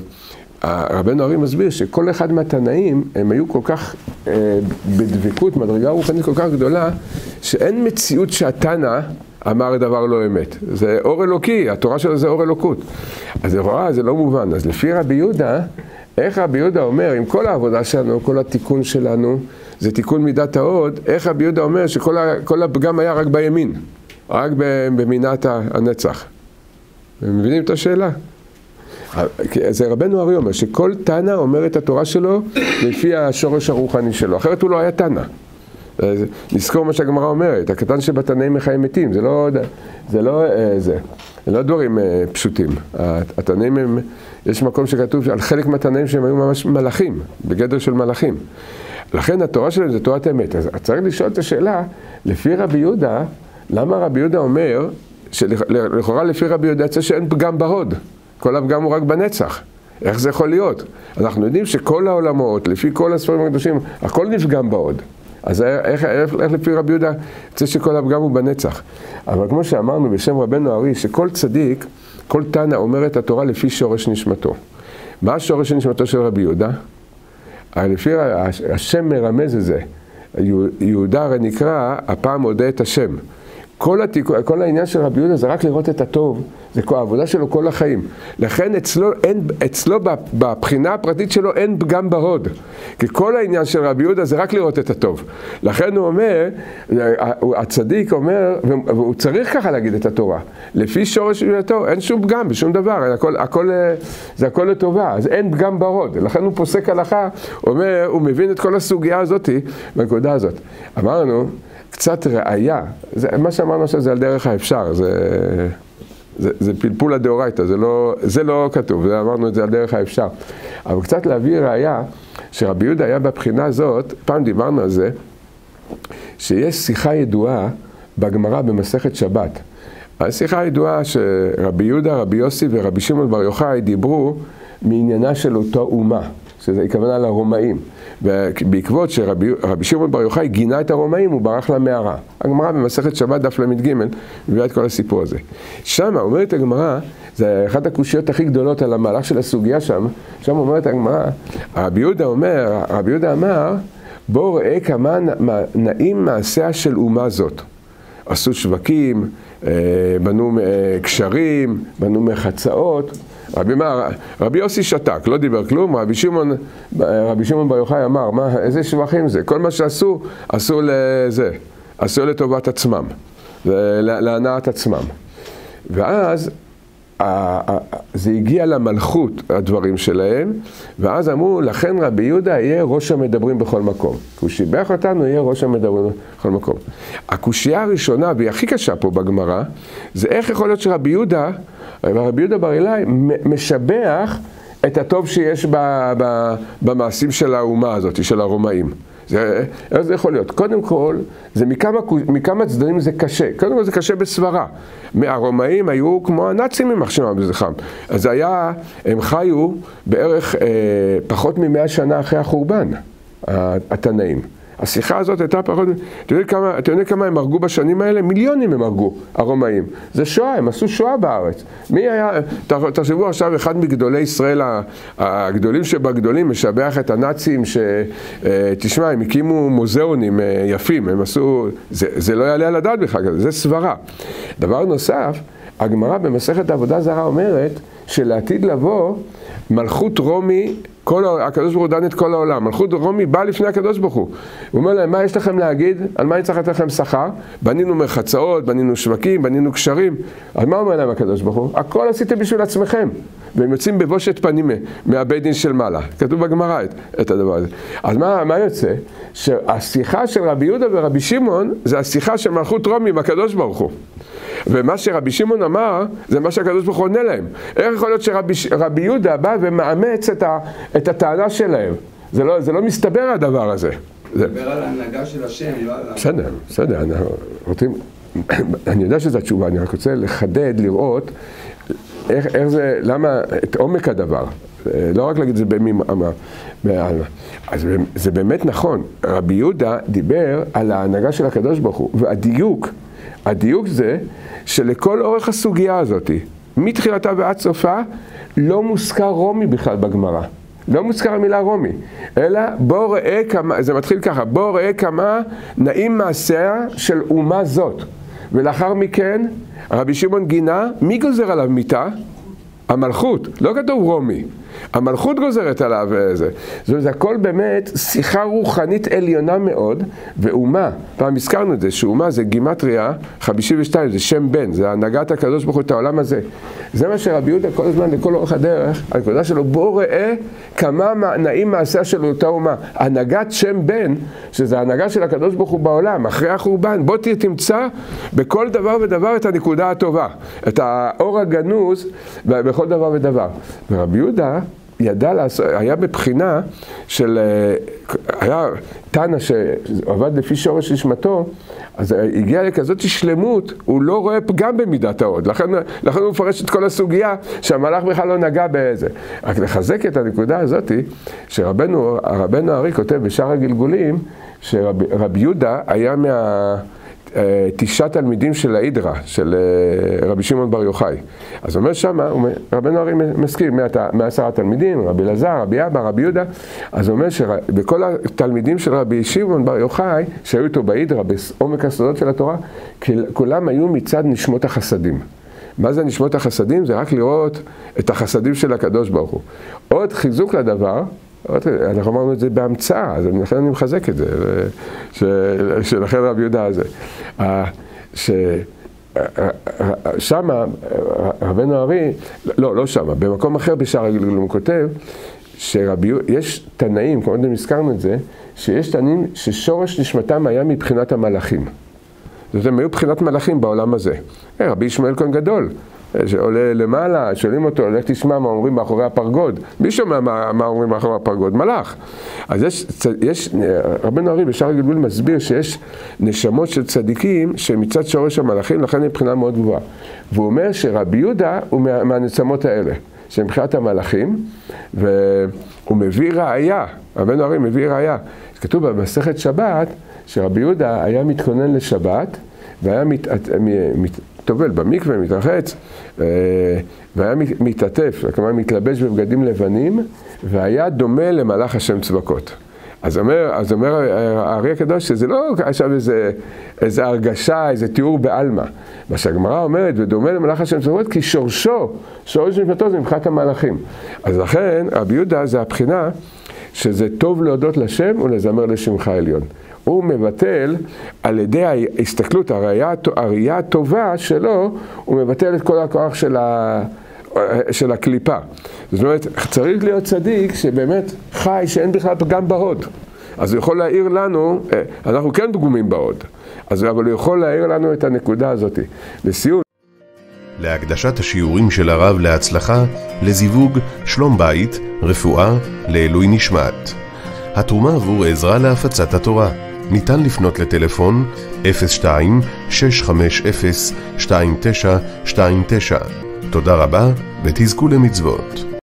רבנו ארי מסביר שכל אחד מהתנאים, הם היו כל כך בדבקות, מדרגה רוחנית כל כך גדולה, שאין מציאות שהתנא אמר דבר לא אמת. זה אור אלוקי, התורה שלו זה אור אלוקות. אז לכאורה זה לא מובן. אז לפי רבי יהודה, איך רבי יהודה אומר, עם כל העבודה שלנו, כל התיקון שלנו, זה תיקון מידת ההוד, איך רבי יהודה אומר שכל הפגם היה רק בימין, רק במינת הנצח. הם מבינים את השאלה? זה רבנו ארי אומר, שכל תנא אומר את התורה שלו לפי השורש הרוחני שלו, אחרת הוא לא היה תנא. נזכור מה שהגמרא אומרת, הקטן שבתנאים מחיים מתים, זה לא דברים פשוטים. התנאים הם, יש מקום שכתוב על חלק מהתנאים שהם היו ממש מלאכים, בגדר של מלאכים. לכן התורה שלהם זה תורת אמת. אז צריך לשאול את השאלה, לפי רבי יהודה, למה רבי יהודה אומר, שלכאורה לפי רבי יהודה יצא שאין פגם בהוד, כל הפגם הוא רק בנצח. איך זה יכול להיות? אנחנו יודעים שכל העולמות, לפי כל הספרים הקדושים, הכל נפגם בהוד. אז איך לפי רבי יהודה יצא שכל הפגם הוא בנצח? אבל כמו שאמרנו בשם רבנו ארי, שכל צדיק, כל תנא אומר את התורה לפי שורש נשמתו. מה השורש נשמתו של רבי יהודה? לפי השם מרמז את זה. יהודה הרי נקרא, הפעם מודה את השם. כל העניין של רבי יהודה זה רק לראות את הטוב, זה העבודה שלו כל החיים. לכן אצלו בבחינה הפרטית שלו אין פגם בהוד. כי כל העניין של רבי יהודה זה רק לראות את הטוב. לכן הוא אומר, הצדיק אומר, והוא צריך ככה להגיד את התורה, לפי שורש נשמתו, אין שום פגם בשום דבר, זה הכל לטובה, אז אין פגם בהוד. לכן הוא פוסק הלכה, הוא מבין את כל הסוגיה הזאת, בנקודה הזאת. אמרנו, קצת ראיה, מה שאמרנו עכשיו זה על דרך האפשר, זה פלפול הדאורייתא, זה לא כתוב, אמרנו את זה על דרך האפשר. אבל קצת להביא ראיה, שרבי יהודה היה בבחינה הזאת, פעם דיברנו על זה, שיש שיחה ידועה בגמרא במסכת שבת. השיחה הידועה שרבי יהודה, רבי יוסי ורבי שמעון בר יוחאי דיברו מעניינה של אותו אומה, שזה הכוונה לרומאים. ובעקבות שרבי שמעון בר יוחאי גינה את הרומאים, הוא ברח למערה. הגמרא במסכת שבת דף למ"ג מביאה את כל הסיפור הזה. שם אומרת הגמרא, זה אחת הקושיות הכי גדולות על המהלך של הסוגיה שם, שם אומרת הגמרא, רבי יהודה אמר, בוא ראה כמה נעים מעשיה של אומה זאת. עשו שווקים, בנו קשרים, בנו מחצאות. רבי יוסי שתק, לא דיבר כלום, רבי שמעון בר יוחאי אמר, איזה שבחים זה? כל מה שעשו, עשו לטובת עצמם, להנאת עצמם. ואז זה הגיע למלכות הדברים שלהם, ואז אמרו, לכן רבי יהודה יהיה ראש המדברים בכל מקום. הוא שיבח אותנו, יהיה ראש המדברים בכל מקום. הקושייה הראשונה, והיא הכי קשה פה בגמרא, זה איך יכול להיות שרבי יהודה בר אילאי משבח את הטוב שיש במעשים של האומה הזאת, של הרומאים. איך זה יכול להיות? קודם כל, זה מכמה צדדים זה קשה. קודם כל זה קשה בסברה. הרומאים היו כמו הנאצים יימח שמם וזכרם. אז היה, הם חיו בערך פחות מ100 שנה אחרי החורבן, התנאים. השיחה הזאת הייתה פחות... אתם יודעים כמה הם הרגו בשנים האלה? מיליונים הם הרגו, הרומאים. זה שואה, הם עשו שואה בארץ. מי היה... תחשבו עכשיו, אחד מגדולי ישראל, הגדולים שבגדולים, משבח את הנאצים תשמע, הם הקימו מוזיאונים יפים, הם עשו... זה לא יעלה על הדעת בכלל, זה סברה. דבר נוסף, הגמרא במסכת עבודה זרה אומרת, שלעתיד לבוא, מלכות רומי, הקדוש ברוך הוא דן את כל העולם, מלכות רומי בא לפני הקדוש ברוך הוא. הוא אומר להם, מה יש לכם להגיד? על מה אני צריך לתת לכם שכר? בנינו מרחצאות, בנינו שווקים, בנינו קשרים. אז מה אומר להם הקדוש ברוך הוא? הכל עשיתם בשביל עצמכם. והם יוצאים בבושת פנים מהבית דין של מעלה. כתוב בגמרא את הדבר הזה. אז מה יוצא? שהשיחה של רבי יהודה ורבי שמעון, זה השיחה של מלכות רומי עם הקדוש ברוך הוא. ומה שרבי שמעון אמר, זה מה שהקדוש ברוך הוא עונה להם. איך יכול להיות שרבי יהודה בא ומאמץ את הטענה שלהם? זה לא מסתבר הדבר הזה. מדבר על ההנהגה של השם, לא על... בסדר, אני יודע שזו התשובה, אני רק רוצה לחדד, לראות איך זה, למה, את עומק הדבר. לא רק להגיד את זה בעלמא. אז זה באמת נכון, רבי יהודה דיבר על ההנהגה של הקדוש ברוך הוא, והדיוק זה שלכל אורך הסוגיה הזאת, מתחילתה ועד סופה, לא מוזכר רומי בכלל בגמרא. לא מוזכר המילה רומי, אלא בוא ראה כמה, זה מתחיל ככה, בוא ראה כמה נעים מעשיה של אומה זאת. ולאחר מכן, רבי שמעון גינה, מי גוזר עליו מיתה? המלכות, לא כתוב רומי. המלכות גוזרת עליו זה. זה הכל באמת שיחה רוחנית עליונה מאוד, ואומה, פעם הזכרנו את זה, שאומה זה גימטריה 52, זה שם בן, זה הנהגת הקדוש ברוך הוא את העולם הזה. זה מה שרבי יהודה כל הזמן, לכל אורך הדרך, הנקודה שלו, בוא ראה כמה נעים מעשיה של אותה אומה. הנהגת שם בן, שזה ההנהגה של הקדוש ברוך הוא בעולם, אחרי החורבן, בוא תמצא בכל דבר ודבר את הנקודה הטובה, את האור הגנוז בכל דבר ודבר. ורבי יהודה ידע לעשות, היה בבחינה של, היה תנא שעבד לפי שורש נשמתו, אז הגיע לכזאת שלמות, הוא לא רואה פגם במידת ההוד, לכן הוא מפרש את כל הסוגיה שהמלאך בכלל לא נגע באיזה. רק לחזק את הנקודה הזאת, שרבנו הארי כותב בשאר הגלגולים, שרבי יהודה היה 9 תלמידים של ההידרה, של רבי שמעון בר יוחאי. אז אומר שמה, רבנו הארי מזכיר, 110 תלמידים, רבי אלעזר, רבי אבא, רבי יהודה, אז אומר שבכל התלמידים של רבי שמעון בר יוחאי, שהיו איתו בהידרה, בעומק הסודות של התורה, כולם היו מצד נשמות החסדים. מה זה נשמות החסדים? זה רק לראות את החסדים של הקדוש ברוך הוא. עוד חיזוק לדבר, אנחנו אמרנו את זה בהמצאה, אז לכן אני מחזק את זה, שלכן רבי יהודה הזה. שמה, רבנו הארי, לא שמה, במקום אחר בשאר הגלגולים הוא כותב, שיש תנאים, כמו אתם הזכרנו את זה, שיש תנאים ששורש נשמתם היה מבחינת המלאכים. זאת אומרת, הם היו מבחינת מלאכים בעולם הזה. רבי ישמעאל כהן גדול, שעולה למעלה, שואלים אותו, לך תשמע מה אומרים מאחורי הפרגוד. מי שומע מה אומרים מאחורי הפרגוד? מלאך. אז יש רבנו הארי בשאר הגלגולים מסביר שיש נשמות של צדיקים שמצד שורש המלאכים, לכן היא מבחינה מאוד גבוהה. והוא אומר שרבי יהודה הוא מהנשמות האלה, שמבחינת המלאכים, והוא מביא ראיה, רבנו הארי מביא ראיה. כתוב במסכת שבת, שרבי יהודה היה מתכונן לשבת, והיה טובל במקווה, מתרחץ, והיה מתעטף, כלומר מתלבש בבגדים לבנים, והיה דומה למלאך השם צבקות. אז אומר הארי הקדוש שזה לא עכשיו איזה הרגשה, איזה תיאור בעלמא. מה שהגמרא אומרת, ודומה למלאך השם צבקות, כי שורש נשמתו זה מבחינת המלאכים. אז לכן, רבי יהודה זה הבחינה שזה טוב להודות לשם ולזמר לשמך העליון. הוא מבטל על ידי ההסתכלות, הראייה הטובה שלו, הוא מבטל את כל הכוח של הקליפה. זאת אומרת, צריך להיות צדיק שבאמת חי, שאין בכלל פגם בהוד. אז הוא יכול להעיר לנו, אנחנו כן פגומים בהוד, אבל הוא יכול להעיר לנו את הנקודה הזאת. לסיום. להקדשת השיעורים של הרב להצלחה, לזיווג, שלום בית, רפואה, לעילוי נשמת. התרומה עבור עזרה להפצת התורה. ניתן לפנות לטלפון 02-650-2929. תודה רבה ותזכו למצוות.